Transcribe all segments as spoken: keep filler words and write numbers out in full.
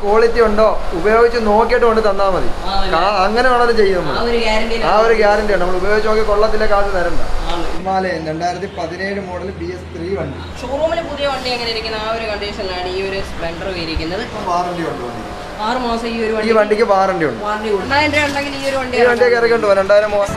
Quality ഉണ്ടോ ഉപയോഗിച്ച് നോക്കിയിട്ട് കൊണ്ട് തന്നാൽ മതി. അങ്ങനെയാണത് ചെയ്യുന്നത്. ആ ഒരു ഗ്യാരണ്ടി ആണ്. നമ്മൾ ഉപയോഗിച്ച് നോക്കി കൊള്ളത്തിലെ കാശ് തരണ്ട. ഹിമാലയൻ രണ്ടായിരത്തി പതിനേഴ് മോഡൽ ബി എസ് ത്രീ വണ്ടി. ഷോറൂമിൽ പുതിയ വണ്ടി എങ്ങനെ ഇരിക്കുന്ന ആ ഒരു കണ്ടീഷനിലാണ് ഈ ഒരു സ്പ്ലെൻഡർ ഇരിക്കുന്നത്. വാറണ്ടി ഉണ്ട് വണ്ടി. ആറ് മാസം ഈ ഒരു ഈ വണ്ടിക്ക് വാറണ്ടി ഉണ്ട്. രണ്ടായിരം രൂപ ഉണ്ടെങ്കിൽ ഈ ഒരു വണ്ടി ഈ വണ്ടിയൊക്കെ ഇറക്കിണ്ട് പോകാം. രണ്ടായിരം മൂവായിരം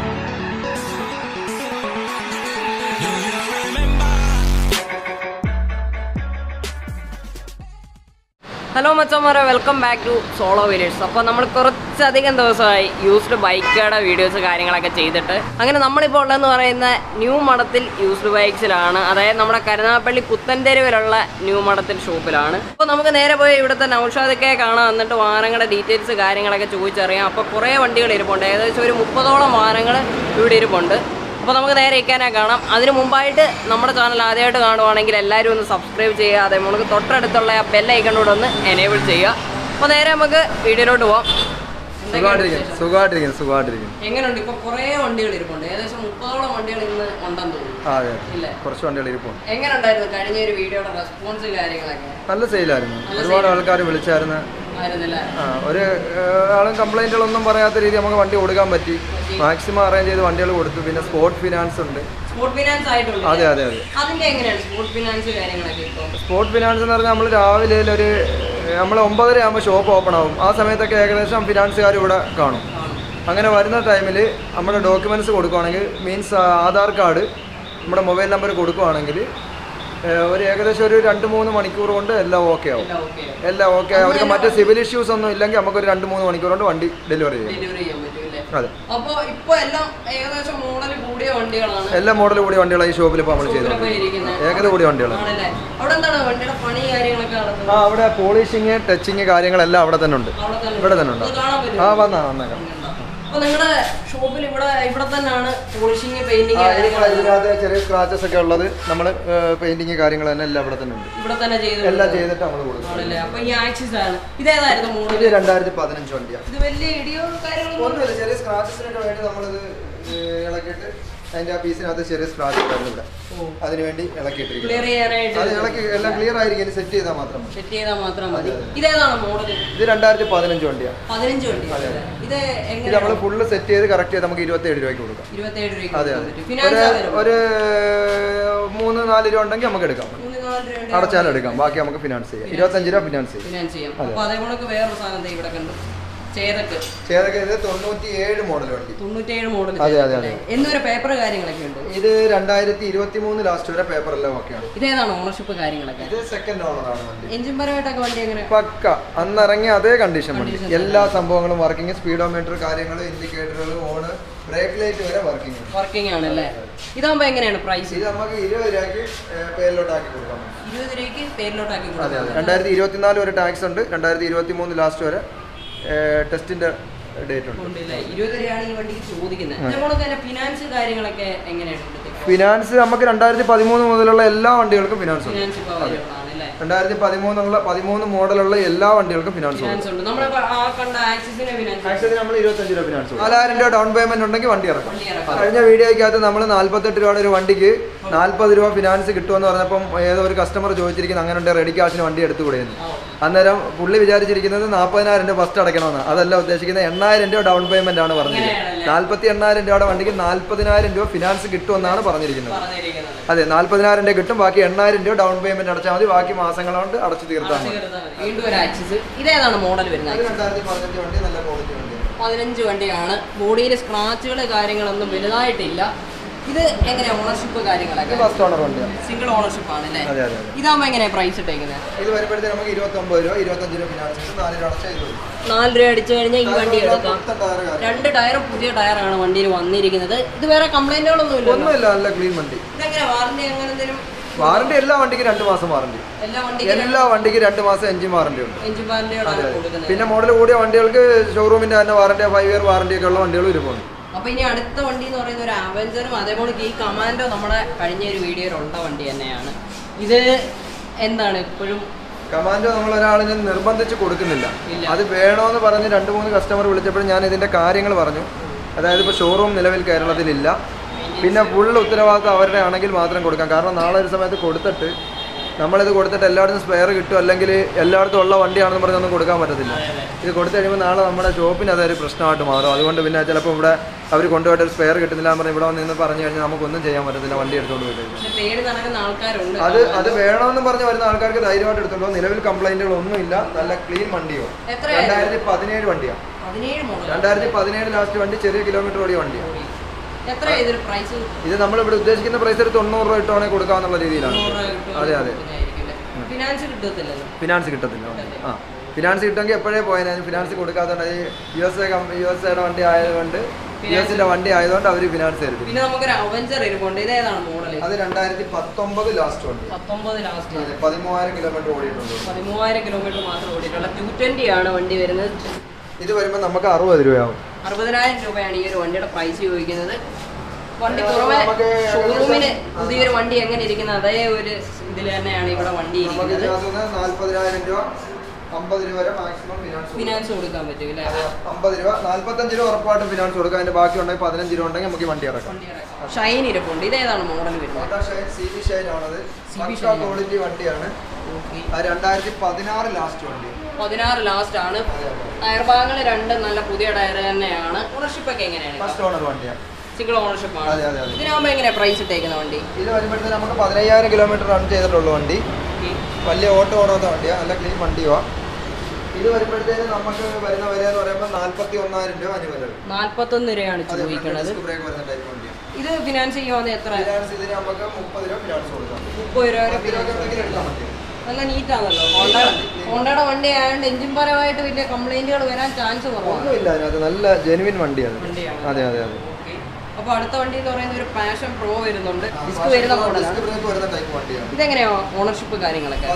ഹലോ മച്ചന്മാരെ, welcome back to Solo Wheelers. അപ്പോൾ നമ്മൾ കുറച്ചധികം ദിവസമായി യൂസ്ഡ് ബൈക്കുകളുടെ വീഡിയോസ് കാര്യങ്ങളൊക്കെ ചെയ്തിട്ട്, അങ്ങനെ നമ്മളിപ്പോൾ ഉള്ളതെന്ന് പറയുന്ന ന്യൂ മഠത്തിൽ യൂസ്ഡ് ബൈക്സിലാണ്. അതായത് നമ്മുടെ കരുനാഗപ്പള്ളി പുത്തൻതെരുവിലുള്ള ന്യൂ മഠത്തിൽ ഷോപ്പിലാണ്. അപ്പോൾ നമുക്ക് നേരെ പോയി ഇവിടുത്തെ നൗഷാദൊക്കെ കാണാൻ വന്നിട്ട് വാഹനങ്ങളുടെ ഡീറ്റെയിൽസ് കാര്യങ്ങളൊക്കെ ചോദിച്ചറിയാം. അപ്പോൾ കുറേ വണ്ടികൾ ഇരിപ്പുണ്ട്. ഏകദേശം ഒരു മുപ്പതോളം വാഹനങ്ങൾ ഇവിടെ ഇരിപ്പുണ്ട്. അപ്പോൾ നമുക്ക് നേരെ ഇരിക്കാനായി കാണാം. അതിന് മുമ്പായിട്ട് നമ്മുടെ ചാനൽ ആദ്യമായിട്ട് കാണുവാണെങ്കിൽ എല്ലാവരും ഒന്ന് സബ്സ്ക്രൈബ് ചെയ്യുക. അതേ നമുക്ക് തൊട്ടടുത്തുള്ള ആ ബെൽ ഐക്കണോട് ഒന്ന് എനേബിൾ ചെയ്യുക. അപ്പോൾ നേരെ നമുക്ക് വീഡിയോയിലോട്ട് പോവാം. എങ്ങനെയുണ്ട്? ഇപ്പൊ കുറെ വണ്ടികൾ ഇരിപ്പുണ്ട്. ഏകദേശം മുപ്പതോളം വണ്ടികൾ ഇന്ന് ഉണ്ടെന്ന് തോന്നുന്നു. കുറച്ച് വണ്ടികൾ ഇരിപ്പുണ്ട്. എങ്ങനെ ഉണ്ടായിരുന്നു കഴിഞ്ഞ ഒരു വീഡിയോയുടെ റെസ്പോൺസ് കാര്യങ്ങളൊക്കെ? നല്ല സെയിലായിരുന്നു. ഒരുപാട് ആൾക്കാർ വിളിച്ചായിരുന്നു. ഒരു ആളും കംപ്ലൈന്റുകളൊന്നും പറയാത്ത രീതി നമുക്ക് വണ്ടി കൊടുക്കാൻ പറ്റി. മാക്സിമം അറേഞ്ച് ചെയ്ത് വണ്ടികൾ കൊടുത്തു. പിന്നെ സ്പോർട്ട് ഫിനാൻസ് ഉണ്ട്. അതെ അതെ അതെ സ്പോർട്ട് ഫിനാൻസ് എന്ന് പറഞ്ഞാൽ നമ്മൾ രാവിലെ ഒരു നമ്മൾ ഒമ്പതര ആകുമ്പോൾ ഷോപ്പ് ഓപ്പൺ ആവും. ആ സമയത്തൊക്കെ ഏകദേശം ഫിനാൻസുകാർ ഇവിടെ കാണും. അങ്ങനെ വരുന്ന ടൈമിൽ നമ്മുടെ ഡോക്യുമെൻറ്റ്സ് കൊടുക്കുകയാണെങ്കിൽ, മീൻസ് ആധാർ കാർഡ്, നമ്മുടെ മൊബൈൽ നമ്പർ കൊടുക്കുകയാണെങ്കിൽ ഒരു ഏകദേശം ഒരു രണ്ട് മൂന്ന് മണിക്കൂർ കൊണ്ട് എല്ലാം ഓക്കെ ആവും. എല്ലാം ഓക്കെ. അവർക്ക് മറ്റേ സിവിൽ ഇഷ്യൂസ് ഒന്നും ഇല്ലെങ്കിൽ നമുക്കൊരു രണ്ട് മൂന്ന് മണിക്കൂർ കൊണ്ട് വണ്ടി ഡെലിവറി ചെയ്യും. അതെ, എല്ലാ മോഡൽ കൂടിയ വണ്ടികളാണ് ഈ ഷോപ്പിൽ ഇപ്പോൾ നമ്മൾ ചെയ്തത്. ഏകദേശം കൂടിയ വണ്ടികളാണ്. ആ അവിടെ പോളിഷിങ്, ടച്ചിങ് കാര്യങ്ങളെല്ലാം അവിടെ തന്നെ ഉണ്ട്. ഇവിടെ തന്നെ ഉണ്ട്. ആ വന്നാ വന്നേക്കാം. നിങ്ങളുടെ ഷോപ്പിൽ ഇവിടെ ഇവിടെ തന്നെയാണ് പോളിഷിങ്, പെയിന്റിങ്, ഇതിനകത്ത് ചെറിയ സ്ക്രാച്ചസ് ഒക്കെ ഉള്ളത് നമ്മൾ പെയിന്റിങ് കാര്യങ്ങൾ തന്നെ എല്ലാം ഇവിടെ തന്നെ ഉണ്ട്. ഇവിടെ തന്നെ എല്ലാം ചെയ്തിട്ട് നമ്മൾ കൊടുക്കും. അപ്പൊ ഈ ആക്സിസ് ആണ്. ഇതേതായിരുന്നു മോഡൽ? ഇത് രണ്ടായിരത്തി പതിനഞ്ച് വണ്ടിയാണ്. ഇത് വലിയ ഇടിയോ കാര്യങ്ങളോ ഒന്നുമില്ല. ചെറിയ സ്ക്രാച്ചസിനൊക്കെ വേണ്ടി നമ്മളിത് ഇളക്കിയിട്ട് അതിന്റെ ആ പീസിനകത്ത് ചെറിയ സ്ക്രാച്ച് ഉണ്ടായിരുന്നു ഇവിടെ. അതിനുവേണ്ടി ഇളക്കിയിട്ടിരിക്കും. അത് ഇളക്കി എല്ലാം ക്ലിയർ ആയിരിക്കും. സെറ്റ് ചെയ്താൽ മാത്രം സെറ്റ് ചെയ്താൽ മാത്രം മതി. ഇതേതാണ് മോഡൽ? ഇത് രണ്ടായിരത്തി പതിനഞ്ച് വണ്ടിയാണ്. പതിനഞ്ച് വണ്ടി. ഇത് ഇത് നമ്മൾ ഫുള്ള് സെറ്റ് ചെയ്ത് കറക്റ്റ് ചെയ്ത് നമുക്ക് ഇരുപത്തേഴ് രൂപയ്ക്ക് കൊടുക്കാം. ഇരുപത്തേഴ് രൂപ. അതെ അതെ. ഒരു മൂന്ന് നാല് രൂപ ഉണ്ടെങ്കിൽ നമുക്ക് എടുക്കാം. അടച്ചാലും എടുക്കാം. ബാക്കി നമുക്ക് ഫിനാൻസ് ചെയ്യാം. ഇരുപത്തഞ്ച് രൂപ ഫിനാൻസ് ചെയ്യാം. അപ്പൊ അതേപോലെ വേറൊരു സാധനം ഇവിടെ കണ്ടു. തൊണ്ണൂറ്റിയേഴ് മോഡൽ വണ്ടി. തൊണ്ണൂറ്റിയേഴ് മോഡൽ. അതെ അതെ അതെ. എന്നൊരു പേപ്പർ കാര്യങ്ങളൊക്കെ ഉണ്ട്. ഇത് രണ്ടായിരത്തി ഇരുപത്തി മൂന്ന് ലാസ്റ്റ് വരെ പേപ്പർ എല്ലാം ഓക്കെയാണ്. ഇതേതാണ് ഓണർഷിപ്പ് കാര്യങ്ങളൊക്കെ? ഇത് സെക്കൻഡ് ഓണറാണ് വണ്ടി. എഞ്ചിൻ പരമായിട്ടൊക്കെ വണ്ടി എങ്ങനെ? പക്ക അന്നിറങ്ങിയ അതേ കണ്ടീഷൻ വണ്ടി. എല്ലാ സംഭവങ്ങളും വർക്കിംഗ്, സ്പീഡോമീറ്റർ കാര്യങ്ങൾ, ഇൻഡിക്കേറ്ററുകൾ, ഓണ്, ബ്രേക്ക് ലൈറ്റ് വരെ വർക്കിംഗ് വർക്കിംഗ് ആണല്ലേ? ഇതാകുമ്പോൾ എങ്ങനെയാണ് പ്രൈസ്? ഇത് നമുക്ക് ഇരുപത് രൂപയ്ക്ക് പേരിലോട്ടാക്കി കൊടുക്കാം. ഇരുപത് രൂപയ്ക്ക് പേരിലോട്ടാക്കി കൊടുക്കാം. അതെ അതെ. രണ്ടായിരത്തി ഇരുപത്തിനാല് വരെ ടാക്സ് ഉണ്ട്. രണ്ടായിരത്തി ഇരുപത്തി മൂന്ന് ലാസ്റ്റ് വരെ ടെസ്റ്റിന്റെ ഡേറ്റ് ഉണ്ട്. ഇരുപത് രൂപയാണ് ഈ വണ്ടിക്ക് ചോദിക്കുന്നത്. അതുപോലെ തന്നെ ഫിനാൻസ് കാര്യങ്ങളൊക്കെ എങ്ങനെയാണ്? ഫിനാൻസ് നമുക്ക് രണ്ടായിരത്തി പതിമൂന്ന് മുതലുള്ള എല്ലാ വണ്ടികൾക്കും ഫിനാൻസ് ഉണ്ട്. രണ്ടായിരത്തി പതിമൂന്നുള്ള പതിമൂന്ന് മോഡലുള്ള എല്ലാ വണ്ടികൾക്കും ഫിനാൻസ് ഉണ്ട്. ആക്സിസിന് നമ്മൾ ഇരുപത്തഞ്ച് രൂപ ഫിനാൻസ്. നാലായിരം രൂപ ഡൗൺ പേയ്മെന്റ് ഉണ്ടെങ്കിൽ വണ്ടി ഇറക്കും. കഴിഞ്ഞ വീഡിയോയ്ക്കകത്ത് നമ്മൾ നാല്പത്തെട്ട് രൂപയുടെ ഒരു വണ്ടിക്ക് നാല്പത് രൂപ ഫിനാൻസ് കിട്ടുമെന്ന് പറഞ്ഞപ്പം ഏതോ ഒരു കസ്റ്റമർ ചോദിച്ചിരിക്കുന്നത് അങ്ങനെ ഉണ്ട്, റെഡി ക്യാഷിന് വണ്ടി എടുത്തുകൂടെയെന്ന്. അന്നേരം പുള്ളി വിചാരിച്ചിരിക്കുന്നത് നാൽപ്പതിനായിരം രൂപ ഫസ്റ്റ് അടയ്ക്കണമെന്ന്. അതല്ല ഉദ്ദേശിക്കുന്നത്, എണ്ണായിരം രൂപ ഡൗൺ പേയ്മെന്റ് ആണ് പറഞ്ഞത്. നാല്പത്തി എണ്ണായിരം രൂപയുടെ വണ്ടിക്ക് നാല്പതിനായിരം രൂപ ഫിനാൻസ് കിട്ടുമെന്നാണ് പറഞ്ഞിരിക്കുന്നത്. അതെ, നാല്പതിനായിരം രൂപ കിട്ടും. ബാക്കി എണ്ണായിരം രൂപ ഡൗൺ പേയ്മെന്റ് അടച്ചാൽ മതി. ബാക്കി മാസങ്ങളോണ്ട് അടച്ചു തീർത്താൽ മതി. ഇതേതാണ് മോഡൽ വരുന്നത്? രണ്ടായിരത്തി പതിനഞ്ച് വണ്ടി. നല്ല ക്വാളിറ്റി വണ്ടി. പതിനഞ്ച് വണ്ടിയാണ്. ബോഡിയിൽ സ്ക്രാച്ചുകൾ കാര്യങ്ങളൊന്നും വലുതായിട്ടില്ല. ഇത് എങ്ങനെയാ ഓണർഷിപ്പ് കാര്യങ്ങളൊക്കെ? ഫസ്റ്റ് ഓണർ വണ്ടിയാണ്. സിംഗിൾ ഓണർഷിപ്പ് ആണല്ലേ? ഇതാകുമ്പോൾ എങ്ങനെയാ പ്രൈസ് ഇട്ടേക്കുന്നത്? ഇത് വരുമ്പോഴത്തേക്ക് നമുക്ക് ഇരുപത്തൊമ്പത് രൂപ ഇരുപത്തഞ്ച് രൂപ ഫിനാൻസ് നാല് രൂപ അടച്ചാൽ നാല് രൂപ അടിച്ചു കഴിഞ്ഞാൽ ഈ വണ്ടി എടുക്കാം. രണ്ട് ടയർ പുതിയ ടയറാണ് വണ്ടിയിൽ വന്നിരിക്കുന്നത്. ഇത് വേറെ കംപ്ലൈന്റുകളൊന്നും ഇല്ല? ഒന്നുമില്ല. നല്ല ക്ലീൻ വണ്ടി. ഇതെങ്ങനെ വാറണ്ടി അങ്ങനെ എന്തെങ്കിലും? വാറണ്ടി എല്ലാ വണ്ടിക്ക് രണ്ട് മാസം വാറണ്ടി. എല്ലാ വണ്ടിക്ക് രണ്ട് മാസം എഞ്ചിൻ വാറണ്ടി ഉണ്ട്. പിന്നെ മോഡൽ കൂടിയ വണ്ടികൾക്ക് ഷോറൂമിന്റെ തന്നെ വാറണ്ടി, ഫൈവ് ഇയർ വാറണ്ടി ഒക്കെ ഉള്ള വണ്ടികളും ഇരിപ്പുണ്ട്. അപ്പൊ ഇനി അടുത്ത വണ്ടി എന്ന് പറയുന്ന ഒരു അവഞ്ചറും അതേപോലെ ഈ കമാൻഡോ നമ്മുടെ കഴിഞ്ഞ ഒരു വീഡിയോയിലുള്ള വണ്ടി തന്നെയാണ്. ഇത് എന്താണ് ഇപ്പോഴും കമാൻഡോ നമ്മൾ ഒരാളിനെ നിർബന്ധിച്ച് കൊടുക്കുന്നില്ല. അത് വേണോന്ന് പറഞ്ഞ് രണ്ട് മൂന്ന് കസ്റ്റമർ വിളിച്ചപ്പോഴും ഞാൻ ഇതിന്റെ കാര്യങ്ങൾ പറഞ്ഞു. അതായത് ഇപ്പോൾ ഷോറൂം നിലവിൽ കേരളത്തിലില്ല. പിന്നെ ഫുൾ ഉത്തരവാദിത്തം അവരുടെ ആണെങ്കിൽ മാത്രം കൊടുക്കാം. കാരണം നാളെ ഒരു സമയത്ത് കൊടുത്തിട്ട് നമ്മളിത് കൊടുത്തിട്ട് എല്ലായിടത്തും സ്പെയർ കിട്ടും, അല്ലെങ്കിൽ എല്ലായിടത്തും ഉള്ള വണ്ടിയാണെന്ന് പറഞ്ഞൊന്നും കൊടുക്കാൻ പറ്റത്തില്ല. ഇത് കൊടുത്തു കഴിയുമ്പോൾ നാളെ നമ്മുടെ ഷോപ്പിന് അതൊരു പ്രശ്നമായിട്ട് മാറും. അതുകൊണ്ട് പിന്നെ ചിലപ്പോൾ ഇവിടെ അവർ കൊണ്ടുപോയിട്ട് ഒരു സ്പെയർ കിട്ടുന്നില്ല എന്ന് പറഞ്ഞ് ഇവിടെ വന്ന് നിന്ന് പറഞ്ഞു കഴിഞ്ഞാൽ നമുക്കൊന്നും ചെയ്യാൻ പറ്റത്തില്ല, വണ്ടി എടുത്തുകൊണ്ട് പോയിട്ട്. അത് അത് വേണമെന്ന് പറഞ്ഞ് വരുന്ന ആൾക്കാർക്ക് ധൈര്യമായിട്ട് എടുത്തോളൂ. നിലവിൽ കംപ്ലൈന്റുകളൊന്നും ഇല്ല, നല്ല ക്ലീൻ വണ്ടിയോ. രണ്ടായിരത്തി പതിനേഴ് വണ്ടിയാണ്, രണ്ടായിരത്തി പതിനേഴ് ലാസ്റ്റ് വണ്ടി, ചെറിയ കിലോമീറ്റർ ഓടിയ വണ്ടിയാണ്. ഇത് നമ്മളിവിടെ ഉദ്ദേശിക്കുന്ന പ്രൈസ് ഒരു തൊണ്ണൂറ് രൂപ ഇട്ടാണെങ്കിൽ കൊടുക്കാന്നുള്ള രീതിയിലാണ്. അതെ അതെ, ഫിനാൻസ് കിട്ടത്തില്ല. ആ ഫിനാൻസ് കിട്ടുമെങ്കിൽ എപ്പോഴേ പോയാൽ ഫിനാൻസ് കൊടുക്കാത്തതുകൊണ്ട് U S A U S എയുടെ വണ്ടി ആയതുകൊണ്ട് യു എസിന്റെ വണ്ടി ആയതുകൊണ്ട് അവർ ഫിനാൻസ് തരും. അത് രണ്ടായിരത്തി പത്തൊമ്പത് ലാസ്റ്റ് വണ്ടി, പതിമൂവായിരം കിലോമീറ്റർ ഓടിയിട്ടുണ്ട്. പതിമൂവായിരം കിലോമീറ്റർ മാത്രം ഓടിയിട്ടുള്ള ടു ട്വന്റി ആണ് വണ്ടി വരുന്നത്. ഇത് വരുമ്പോൾ നമുക്ക് അറുപത് രൂപയാവും. അറുപതിനായിരം രൂപയാണ് ഈ ഒരു വണ്ടിയുടെ പ്രൈസ് ചോദിക്കുന്നത്. വണ്ടി പുറമെ ഷോറൂമിന് പുതിയൊരു വണ്ടി എങ്ങനെ ഇരിക്കുന്നത് അതേ ഒരു ഇതിൽ തന്നെയാണ് ഇവിടെ വണ്ടി ഇരിക്കുന്നത്. നാല്പതിനായിരം രൂപ അമ്പത് രൂപ വരെ മാക്സിമം ഫിനാൻസ് കൊടുക്കാൻ പറ്റും അല്ലേ? അമ്പത് രൂപ നാല്പത്തഞ്ച് രൂപ ഉറപ്പായിട്ടും ഫിനാൻസ് കൊടുക്കാം. അതിന്റെ ബാക്കി ഉണ്ടെങ്കിൽ പതിനഞ്ച് രൂപ ഉണ്ടെങ്കിൽ നമുക്ക് വണ്ടി ഇറക്കാം. ഷൈൻ ഇരിപ്പുണ്ട്. ഇതേതാണ് മോഡൽ വരുന്നത്? സി ബി ഷൈൻ ആണത്, ക്വാളിറ്റി വണ്ടിയാണ്. രണ്ടായിരത്തി പതിനാറ് ലാസ്റ്റ് വണ്ടി, പതിനാറ് ലാസ്റ്റ് ആണ്. ടയർ ഭാഗങ്ങൾ രണ്ടും നല്ല പുതിയ ടയർ തന്നെയാണ്. ഓണർഷിപ്പ് ഒക്കെ എങ്ങനെയാണ്? ഫസ്റ്റ് ഓണർ വണ്ടിയാണ്, സിംഗിൾ ഓണർഷിപ്പ് ആണ്. ഇതിനാകുമ്പോൾ എങ്ങനെയാണ് പ്രൈസ് ഇട്ടേക്കുന്ന വണ്ടി? ഇത് വരുമ്പോഴത്തേക്ക് നമുക്ക് പതിനയ്യായിരം കിലോമീറ്റർ റൺ ചെയ്തിട്ടുള്ള വണ്ടി, വലിയ ഓട്ടോ ഓടാത്ത വണ്ടിയാണ്, നല്ല ക്ലീൻ വണ്ടിയോ. ഇത് വരുമ്പോഴത്തേക്ക് നമുക്ക് വരുന്ന വില എന്ന് പറയുമ്പോൾ നാല്പത്തി ഒന്നായിരം രൂപ അനുവദിക്കും. നാല്പത്തൊന്ന് രൂപയാണ് ചോദിക്കുന്നത്. ഇത് ഫിനാൻസ് ചെയ്യുവാന്ന് എത്ര? ഇതിന് നമുക്ക് മുപ്പത് രൂപ ഫിനാൻസ് കൊടുക്കാം. മുപ്പത് രൂപ നല്ല നീറ്റാണല്ലോ. ഹോണ്ട ഹോണ്ടയുടെ വണ്ടി ആയതുകൊണ്ട് എഞ്ചിൻ പരമായിട്ട് വലിയ കംപ്ലൈന്റുകൾ വരാൻ ചാൻസ് കുറവൊന്നുമില്ല. അതിനകത്ത് നല്ല ജെനുവിൻ വണ്ടിയാണ്. അതെ അതെ അതെ. അപ്പോൾ അടുത്ത വണ്ടി എന്ന് പറയുന്നത് ഒരു പാഷൻ പ്രോ വരുന്നുണ്ട്, ഡിസ്ക് വരുന്ന മോഡലാണ്. ഇതെങ്ങനെയാ ഓണർഷിപ്പ് കാര്യങ്ങളൊക്കെ?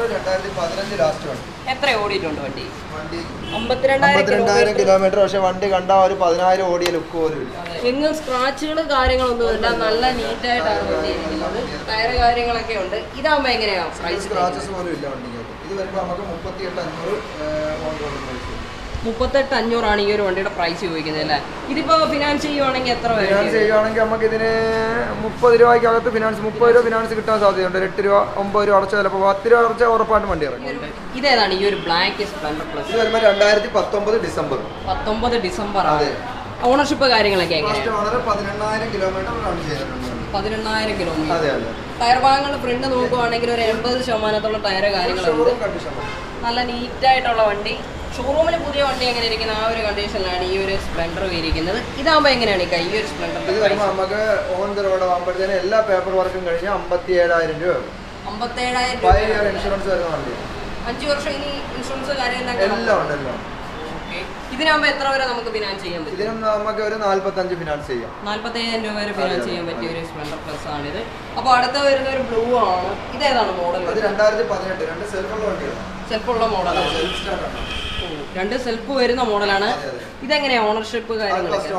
എത്ര ഓടിയിട്ടുണ്ട് വണ്ടി? അമ്പത്തിരണ്ടായിരം കിലോമീറ്റർ. പക്ഷെ വണ്ടി കണ്ടാൽ ഒരു പതിനായിരം ഓടിയ ലുക്ക് പോലും ഇല്ല. എങ്ങും സ്ക്രാച്ചുകൾ കാര്യങ്ങളൊന്നും ഇല്ല, നല്ല നീറ്റായിട്ടാണ് വണ്ടി ഇരിക്കുന്നത്. ടയർ കാര്യങ്ങളൊക്കെ ഉണ്ട്. ഇതാകുമ്പോ എങ്ങനെയാ പ്രൈസ്? സ്ക്രാച്ചസ് പോലും ഇല്ല വണ്ടിക്ക്. ഇത് വരുമ്പോൾ നമുക്ക് മുപ്പത്തിയെട്ട് അഞ്ഞൂറ് മുപ്പത്തെട്ട് അഞ്ഞൂറാണ് ഈ ഒരു വണ്ടിയുടെ പ്രൈസ് ചോദിക്കുന്നത് അല്ലേ? ഇതിപ്പോ ഫിനാൻസ് ചെയ്യുവാണെങ്കിൽ എത്ര വരും? ഫിനാൻസ് ചെയ്യുവാണെങ്കിൽ നമുക്ക് ഇതിന് മുപ്പത് രൂപയ്ക്കകത്ത് ഫിനാൻസ് മുപ്പത് രൂപ ഫിനാൻസ് കിട്ടാൻ സാധ്യതയുണ്ട്. എട്ട് രൂപ ഒമ്പത് രൂപ അടച്ചാൽ ചിലപ്പോൾ പത്ത് രൂപ അടച്ചാൽ ഉറപ്പായിട്ടും വണ്ടി ഇറങ്ങും. ഇതേതാണ് ഈ ഒരു ബ്ലാക്ക് സ്പ്ലെൻഡർ പ്ലസ്? ഇത് വരുമ്പോൾ രണ്ടായിരത്തി പത്തൊമ്പത് ഡിസംബർ പത്തൊമ്പത് ഡിസംബർ ആണ്. ഓണർഷിപ്പ് കാര്യങ്ങളൊക്കെ പതിനെണ്ണായിരം കിലോമീറ്റർ റൺ ചെയ്തിട്ടുണ്ട്. പതിനെണ്ണായിരം കിലോമീറ്റർ. ടയർ ഭാഗങ്ങൾ ഫ്രണ്ട് നോക്കുവാണെങ്കിൽ ഒരു എൺപത് ശതമാനത്തോളം ടയർ കാര്യങ്ങളുണ്ട്. നല്ല നീറ്റായിട്ടുള്ള വണ്ടി. ഷോറൂമിൽ പുതിയ വണ്ടി എങ്ങനെ ഇരിക്കുന്ന ആ ഒരു കണ്ടീഷനിലാണ് ഈ ഒരു സ്പ്ലെൻഡർ ഇരിക്കുന്നത്. ഇതാകുമ്പോൾ എങ്ങനെയാണ് ഈ ഒരു സ്പ്ലെൻഡർ? ഇത് വരുമ്പോൾ നമുക്ക് ഓൺ ദ റോഡ് ആകുമ്പോഴത്തേനും എല്ലാ പേപ്പർ വർക്കും കഴിഞ്ഞാൽ അമ്പത്തി ഏഴായിരം രൂപ. അമ്പത്തേഴായിരം രൂപ ഇൻഷുറൻസ് വരുന്ന വണ്ടി. അഞ്ചു വർഷം ഇനി ഇൻഷുറൻസ് കാര്യം എല്ലാം ഉണ്ടല്ലോ. ഇതിനാകുമ്പോൾ എത്ര വരെ നമുക്ക് ഫിനാൻസ് ചെയ്യാൻ പറ്റും? ഇതിനും നമുക്ക് ഒരു നാല്പത്തഞ്ച് ഫിനാൻസ് ചെയ്യാം. നാല്പത്തയ്യായിരം രൂപ വരെ ഫിനാൻസ് ചെയ്യാൻ പറ്റിയ ഒരു സ്പ്ലെൻഡർ പ്ലസ് ആണിത്. അപ്പോൾ അടുത്ത വരുന്ന ഒരു ബ്ലൂ ആണ്. ഇതേതാണ് മോഡൽ? അത് രണ്ടായിരത്തി പതിനെട്ട് രണ്ട് സെൽഫുള്ള വണ്ടിയാണ്. സെൽഫുള്ള മോഡലാണ്. രണ്ട് സെൽഫ് വരുന്ന മോഡലാണ്. ഇതെങ്ങനെയാ ഓണർഷിപ്പ് കാര്യങ്ങളൊക്കെ?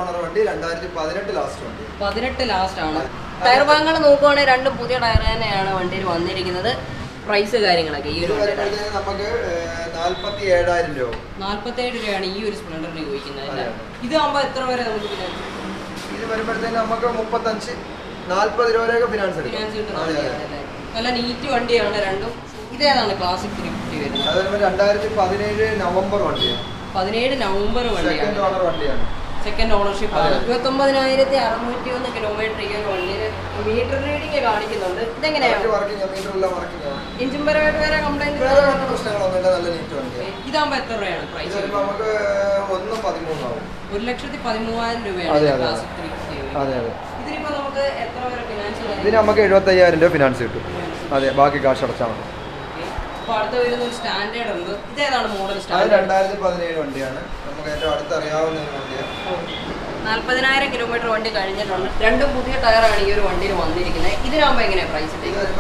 പതിനെട്ട് ലാസ്റ്റ് ആണ്. ടയർ ഭാഗങ്ങൾ നോക്കുവാണെങ്കിൽ രണ്ടും പുതിയ ടയർ തന്നെയാണ് വണ്ടിയിൽ വന്നിരിക്കുന്നത്. പ്രൈസ് കാര്യങ്ങളൊക്കെ ഈ ഒരു നമുക്ക് നാല്പത്തി ഏഴായിരം രൂപ നാല്പത്തേഴ് രൂപയാണ് ഈ ഒരു സ്പ്ലെൻഡറിന് ചോദിക്കുന്നത്. ഇതാകുമ്പോൾ എത്ര വരെ നമുക്ക് ഫിനാൻസ്? ഇത് വരുമ്പോഴത്തേക്ക് നമുക്ക് മുപ്പത്തഞ്ച് നാല്പത് രൂപ വരെയൊക്കെ ഫിനാൻസ് ഫിനാൻസ് കിട്ടുന്ന നല്ല നീറ്റ് വണ്ടിയാണ് രണ്ടും. ഇതേതാണ് ക്ലാസിക് ത്രീ ഫിഫ്റ്റി വരുന്നത്? അത് രണ്ടായിരത്തി പതിനേഴ് നവംബർ വണ്ടിയാണ്. പതിനേഴ് നവംബർ വണ്ടിയാണ്. സെക്കൻഡ് ഓണർഷിപ്പ് ആണ്. ഇരുപത്തൊമ്പതിനായിരത്തി അറുന്നൂറ്റി ഒന്ന് കിലോമീറ്റർ ഈ ഒരു വണ്ടിയിൽ മീറ്റർ റീഡിങ് കാണിക്കുന്നുണ്ട്. ഇതെങ്ങനെയാണ്? എഞ്ചിൻ പരമായിട്ട് വേറെ കംപ്ലൈന്റ് പ്രശ്നങ്ങളൊന്നുമില്ല, നല്ല നീറ്റ് വണ്ടിയാണ്. ഇതാകുമ്പോൾ എത്ര രൂപയാണ് പ്രൈസ്? നമുക്ക് ഒന്ന് പതിമൂന്നാവും. ഒരു ലക്ഷത്തി പതിമൂവായിരം രൂപയാണ് ക്ലാസിക് ത്രീ ഫിഫ്റ്റി. ഇതിനിപ്പോ നമുക്ക് എത്ര വരെ ഫിനാൻസ്? ഇതിന് നമുക്ക് എഴുപത്തയ്യായിരം രൂപ ഫിനാൻസ് കിട്ടും. അതെ, ബാക്കി കാശ് അടച്ചാൽ മതി. അപ്പോൾ അടുത്ത വരുന്ന ഒരു സ്റ്റാൻഡേർഡ് ഉണ്ട്. ഇതേതാണ് മോഡൽ? അത് രണ്ടായിരത്തി പതിനേഴ് വണ്ടിയാണ്. നമുക്ക് ഏറ്റവും അടുത്തറിയാവുന്ന ഒരു വണ്ടിയാണ്. നാല്പതിനായിരം കിലോമീറ്റർ വണ്ടി കഴിഞ്ഞിട്ടുണ്ട്. രണ്ടും പുതിയ ടയറാണ് ഈ ഒരു വണ്ടിയിൽ വന്നിരിക്കുന്നത്. ഇതിനാകുമ്പോൾ എങ്ങനെയാണ് പ്രൈസ്?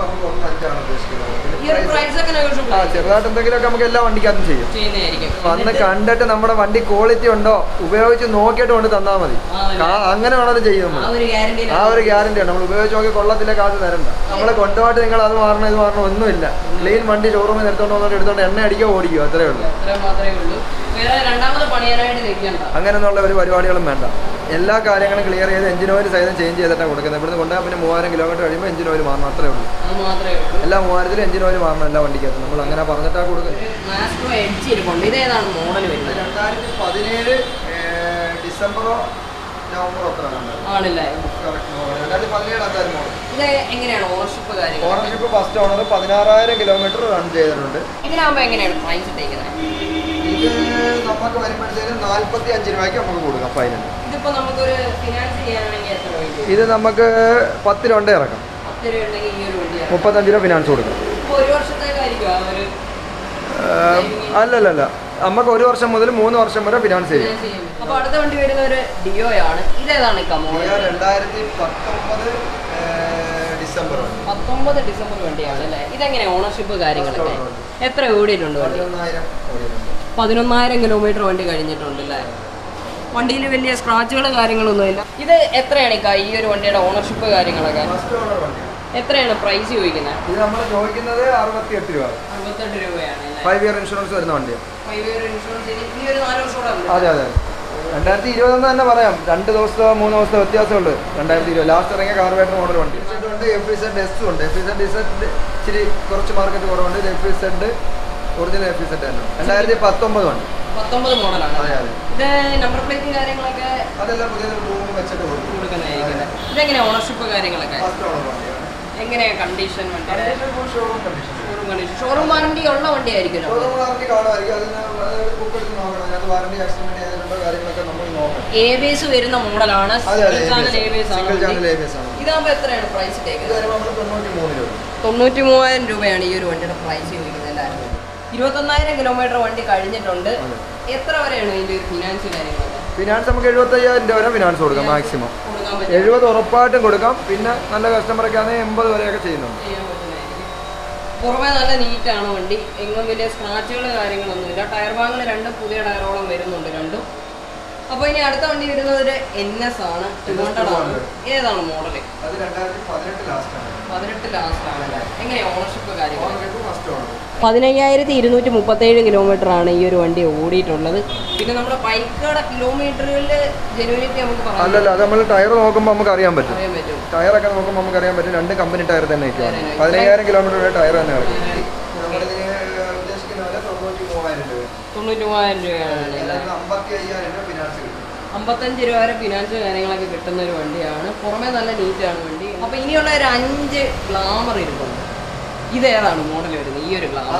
ചെറുതായിട്ട് എന്തെങ്കിലുമൊക്കെ നമുക്ക് എല്ലാ വണ്ടിക്കകത്തും ചെയ്യും ചെയ്യുന്നതായിരിക്കും. വന്ന് കണ്ടിട്ട് നമ്മുടെ വണ്ടി ക്വാളിറ്റി ഉണ്ടോ ഉപയോഗിച്ച് നോക്കിയിട്ട് കൊണ്ട് തന്നാൽ മതി. അങ്ങനെ വേണമെങ്കിലും ചെയ്യും. ആ ഒരു ഗ്യാരണ്ടി ആണ്. നമ്മൾ ഉപയോഗിച്ച് നോക്കി കൊള്ളത്തില്ല കാശ് തരണ്ട. നമ്മളെ കൊണ്ടുപോയിട്ട് നിങ്ങൾ അത് മാറണം ഇത് മാറണം ഒന്നുമില്ല. ക്ലീൻ വണ്ടി ഷോറൂമിൽ എടുത്തോണ്ട് വന്നിട്ട് എടുത്തോണ്ട് എണ്ണ അടിക്കുക ഓടിക്കുക, അത്രേ ഉള്ളൂ. മാത്രമേ ഉള്ളൂ. അങ്ങനെയുള്ള ഒരു പരിപാടികളും വേണ്ട. എല്ലാ കാര്യങ്ങളും ക്ലിയർ ചെയ്ത് എഞ്ചിൻ ഓയിൽ സൈതം ചേഞ്ച് ചെയ്തിട്ടാണ് കൊടുക്കുന്നത്. ഇവിടുന്ന് കൊണ്ടുപോയാൽ പിന്നെ മൂവായിരം കിലോമീറ്റർ കഴിയുമ്പോൾ എഞ്ചിൻ ഓയിൽ മാറണം, അത്രേ ഉള്ളൂ. എല്ലാ മൂവായിരത്തിലും എഞ്ചിൻ ഓയിൽ മാറണം എല്ലാ വണ്ടിക്കകത്ത്. നമ്മൾ അങ്ങനെ പറഞ്ഞിട്ടാണ് കൊടുക്കുന്നത്. രണ്ടായിരത്തി പതിനേഴ് ഡിസംബറോ നവംബറോ ഒക്കെ ഓണർഷിപ്പ് ഫസ്റ്റ് ഓണർ പതിനാറായിരം കിലോമീറ്റർ റൺ ചെയ്തിട്ടുണ്ട്. ഇത് നമുക്ക് വരുമ്പോഴത്തേക്കും നാല്പത്തി അഞ്ച് രൂപയ്ക്ക് നമുക്ക് കൊടുക്കാം ഫൈനൽ. ഇത് നമുക്ക് പത്ത് രൂപ ഇറക്കാം, മുപ്പത്തഞ്ച് രൂപ ഫിനാൻസ് കൊടുക്കാം. അല്ലല്ല, നമുക്ക് ഒരു വർഷം മുതൽ മൂന്ന് വർഷം വരെ ഫിനാൻസ് ചെയ്യും. അടുത്ത വണ്ടി വരുന്ന ഒരു ഡിയോ ആണ്. ഇതേതാണ് രണ്ടായിരത്തി പത്തൊമ്പത് ഡിസംബർ പത്തൊമ്പത് ഡിസംബർ വണ്ടിയാണ് അല്ലേ? ഇതെങ്ങനെ ഓണർഷിപ്പ് കാര്യങ്ങളൊക്കെ എത്ര ഓടിയിട്ടുണ്ട്? പതിനൊന്നായിരം കിലോമീറ്റർ വണ്ടി കഴിഞ്ഞിട്ടുണ്ട് അല്ലേ? വണ്ടിയിൽ വലിയ സ്ക്രാച്ചുകൾ കാര്യങ്ങളൊന്നുമില്ല. ഇത് എത്രയാണ് ഈ ഒരു വണ്ടിയുടെ ഓണർഷിപ്പ് കാര്യങ്ങളൊക്കെ? എത്രയാണ് പ്രൈസ് ചോദിക്കുന്നത്? ഇത് നമ്മൾ ചോദിക്കുന്നത് അറുപത്തിയെട്ട് രൂപ. അറുപത്തെട്ട് രൂപയാണ്. ഫൈവ് ഇയർ ഇൻഷുറൻസ് വരുന്ന വണ്ടിയാണ്. ഫൈവ് ഇയർ ഇൻഷുറൻസ് ഈ ഒരു നാല് വർഷം. അതെ അതെ, രണ്ടായിരത്തി ഇരുപതെന്ന് തന്നെ പറയാം. രണ്ട് ദിവസത്തോ മൂന്ന് ദിവസത്തെ വ്യത്യാസമുള്ളൂ. രണ്ടായിരത്തി ഇരുപത് ലാസ്റ്റ് ഇറങ്ങിയ കാർബേറ്റർ മോഡൽ വണ്ടി ഉണ്ട്. എഫ് ഇസഡ് എസ് ഉണ്ട്. എഫ് ഇസഡ് ഇസഡ് ഇച്ചിരി കുറച്ച് മാർക്കറ്റ് കുറവുണ്ട്. F Z original F Z തന്നെ രണ്ടായിരത്തി പത്തൊമ്പത് വണ്ടി. പത്തൊമ്പത് മോഡലാണ്. അതെ അതെ. ഇത് നമ്പർ പ്ലേറ്റും കാര്യങ്ങളൊക്കെ അതെല്ലാം പുതിയ റൂം വെച്ചിട്ട് കൊടുക്കുന്നതായിരിക്കും. ഇതെങ്ങനെയാണ് ഓണർഷിപ്പ് കാര്യങ്ങളൊക്കെ? ഫസ്റ്റ് ഓണർ വണ്ടിയാണ്. എങ്ങനെയാണ് condition? Showroom condition. Showroom warranty ഉള്ള വണ്ടി ആയിരിക്കും. ഷോറൂം വാറണ്ടി കാണുമായിരിക്കും. അതിന് ബുക്ക് എടുത്ത് നോക്കണം. അതിനകത്ത് വാറണ്ടി ആക്സിഡന്റ് ചെയ്തിട്ടുണ്ടോ കാര്യങ്ങളൊക്കെ നമ്മൾ നോക്കണം. എ ബി എസ് വരുന്ന മോഡലാണ്. ഇതാകുമ്പോൾ എത്രയാണ് പ്രൈസ്? തൊണ്ണൂറ്റി മൂവായിരം രൂപയാണ് ഈ ഒരു വണ്ടിയുടെ പ്രൈസ് ചോദിക്കുന്നത്. എല്ലാവരും ഇരുപത്തൊന്നായിരം കിലോമീറ്റർ വണ്ടി കഴിഞ്ഞിട്ടുണ്ട്. എത്ര വരെയാണ് ഇതിന്റെ ഒരു ഫിനാൻസ് കാര്യങ്ങളൊക്കെ? ഫിനാൻസ് നമുക്ക് എഴുപത്തി അയ്യായിരം രൂപ വരെ ഫിനാൻസ് കൊടുക്കാം. മാക്സിമം എഴുപത് ഉറപ്പായിട്ടും കൊടുക്കാം. പിന്നെ നല്ല കസ്റ്റമറൊക്കെ ആണെങ്കിൽ എൺപത് വരെയൊക്കെ ചെയ്യുന്നുണ്ട്. പുറമെ നല്ല നീറ്റാണ് വണ്ടി. എങ്ങും വലിയ സ്ക്രാച്ചുകൾ കാര്യങ്ങളൊന്നുമില്ല. ടയർ ഭാഗങ്ങൾ രണ്ടും പുതിയ ടയറോളം വരുന്നുണ്ട് രണ്ടും. അപ്പോൾ ഇനി അടുത്ത വണ്ടി വരുന്നത് ഒരു എൻ എസ് ആണ്. ഏതാണ് മോഡല്? പതിനെട്ട് ലാസ്റ്റ് ആണ്. എങ്ങനെയാണ് ഓണർഷിപ്പ് കാര്യങ്ങൾ? പതിനയ്യായിരത്തി ഇരുന്നൂറ്റി മുപ്പത്തേഴ് കിലോമീറ്റർ ആണ് ഈ ഒരു വണ്ടി ഓടിയിട്ടുള്ളത്. പിന്നെ നമ്മുടെ ബൈക്കുകളുടെ കിലോമീറ്ററുകളിൽ ജനുവരിറ്റി നമുക്ക് പറയാം. അല്ലല്ല, അത് നമ്മൾ ടയർ നോക്കുമ്പോൾ നമുക്ക് അറിയാൻ പറ്റും. ടയറൊക്കെ നോക്കുമ്പോൾ നമുക്ക് അറിയാൻ പറ്റും. രണ്ട് കമ്പനി ടയർ തന്നെ ഒക്കെയാണ്. പതിനയ്യായിരം കിലോമീറ്റർ ടയർ തന്നെ തൊണ്ണൂറ്റി മൂവായിരം രൂപയാണ്. അമ്പത്തഞ്ച് രൂപ വരെ ഫിനാൻസ് കാര്യങ്ങളൊക്കെ കിട്ടുന്ന ഒരു വണ്ടിയാണ്. പുറമെ നല്ല നീറ്റാണ് വണ്ടി. അപ്പോൾ ഇനിയുള്ള ഒരു അഞ്ച് ഗ്ലാമർ ഇരിപ്പുണ്ട്. ഇതേതാണ് മോഡൽ വരുന്നത്? ഈ ഒരു ഗ്ലാമർ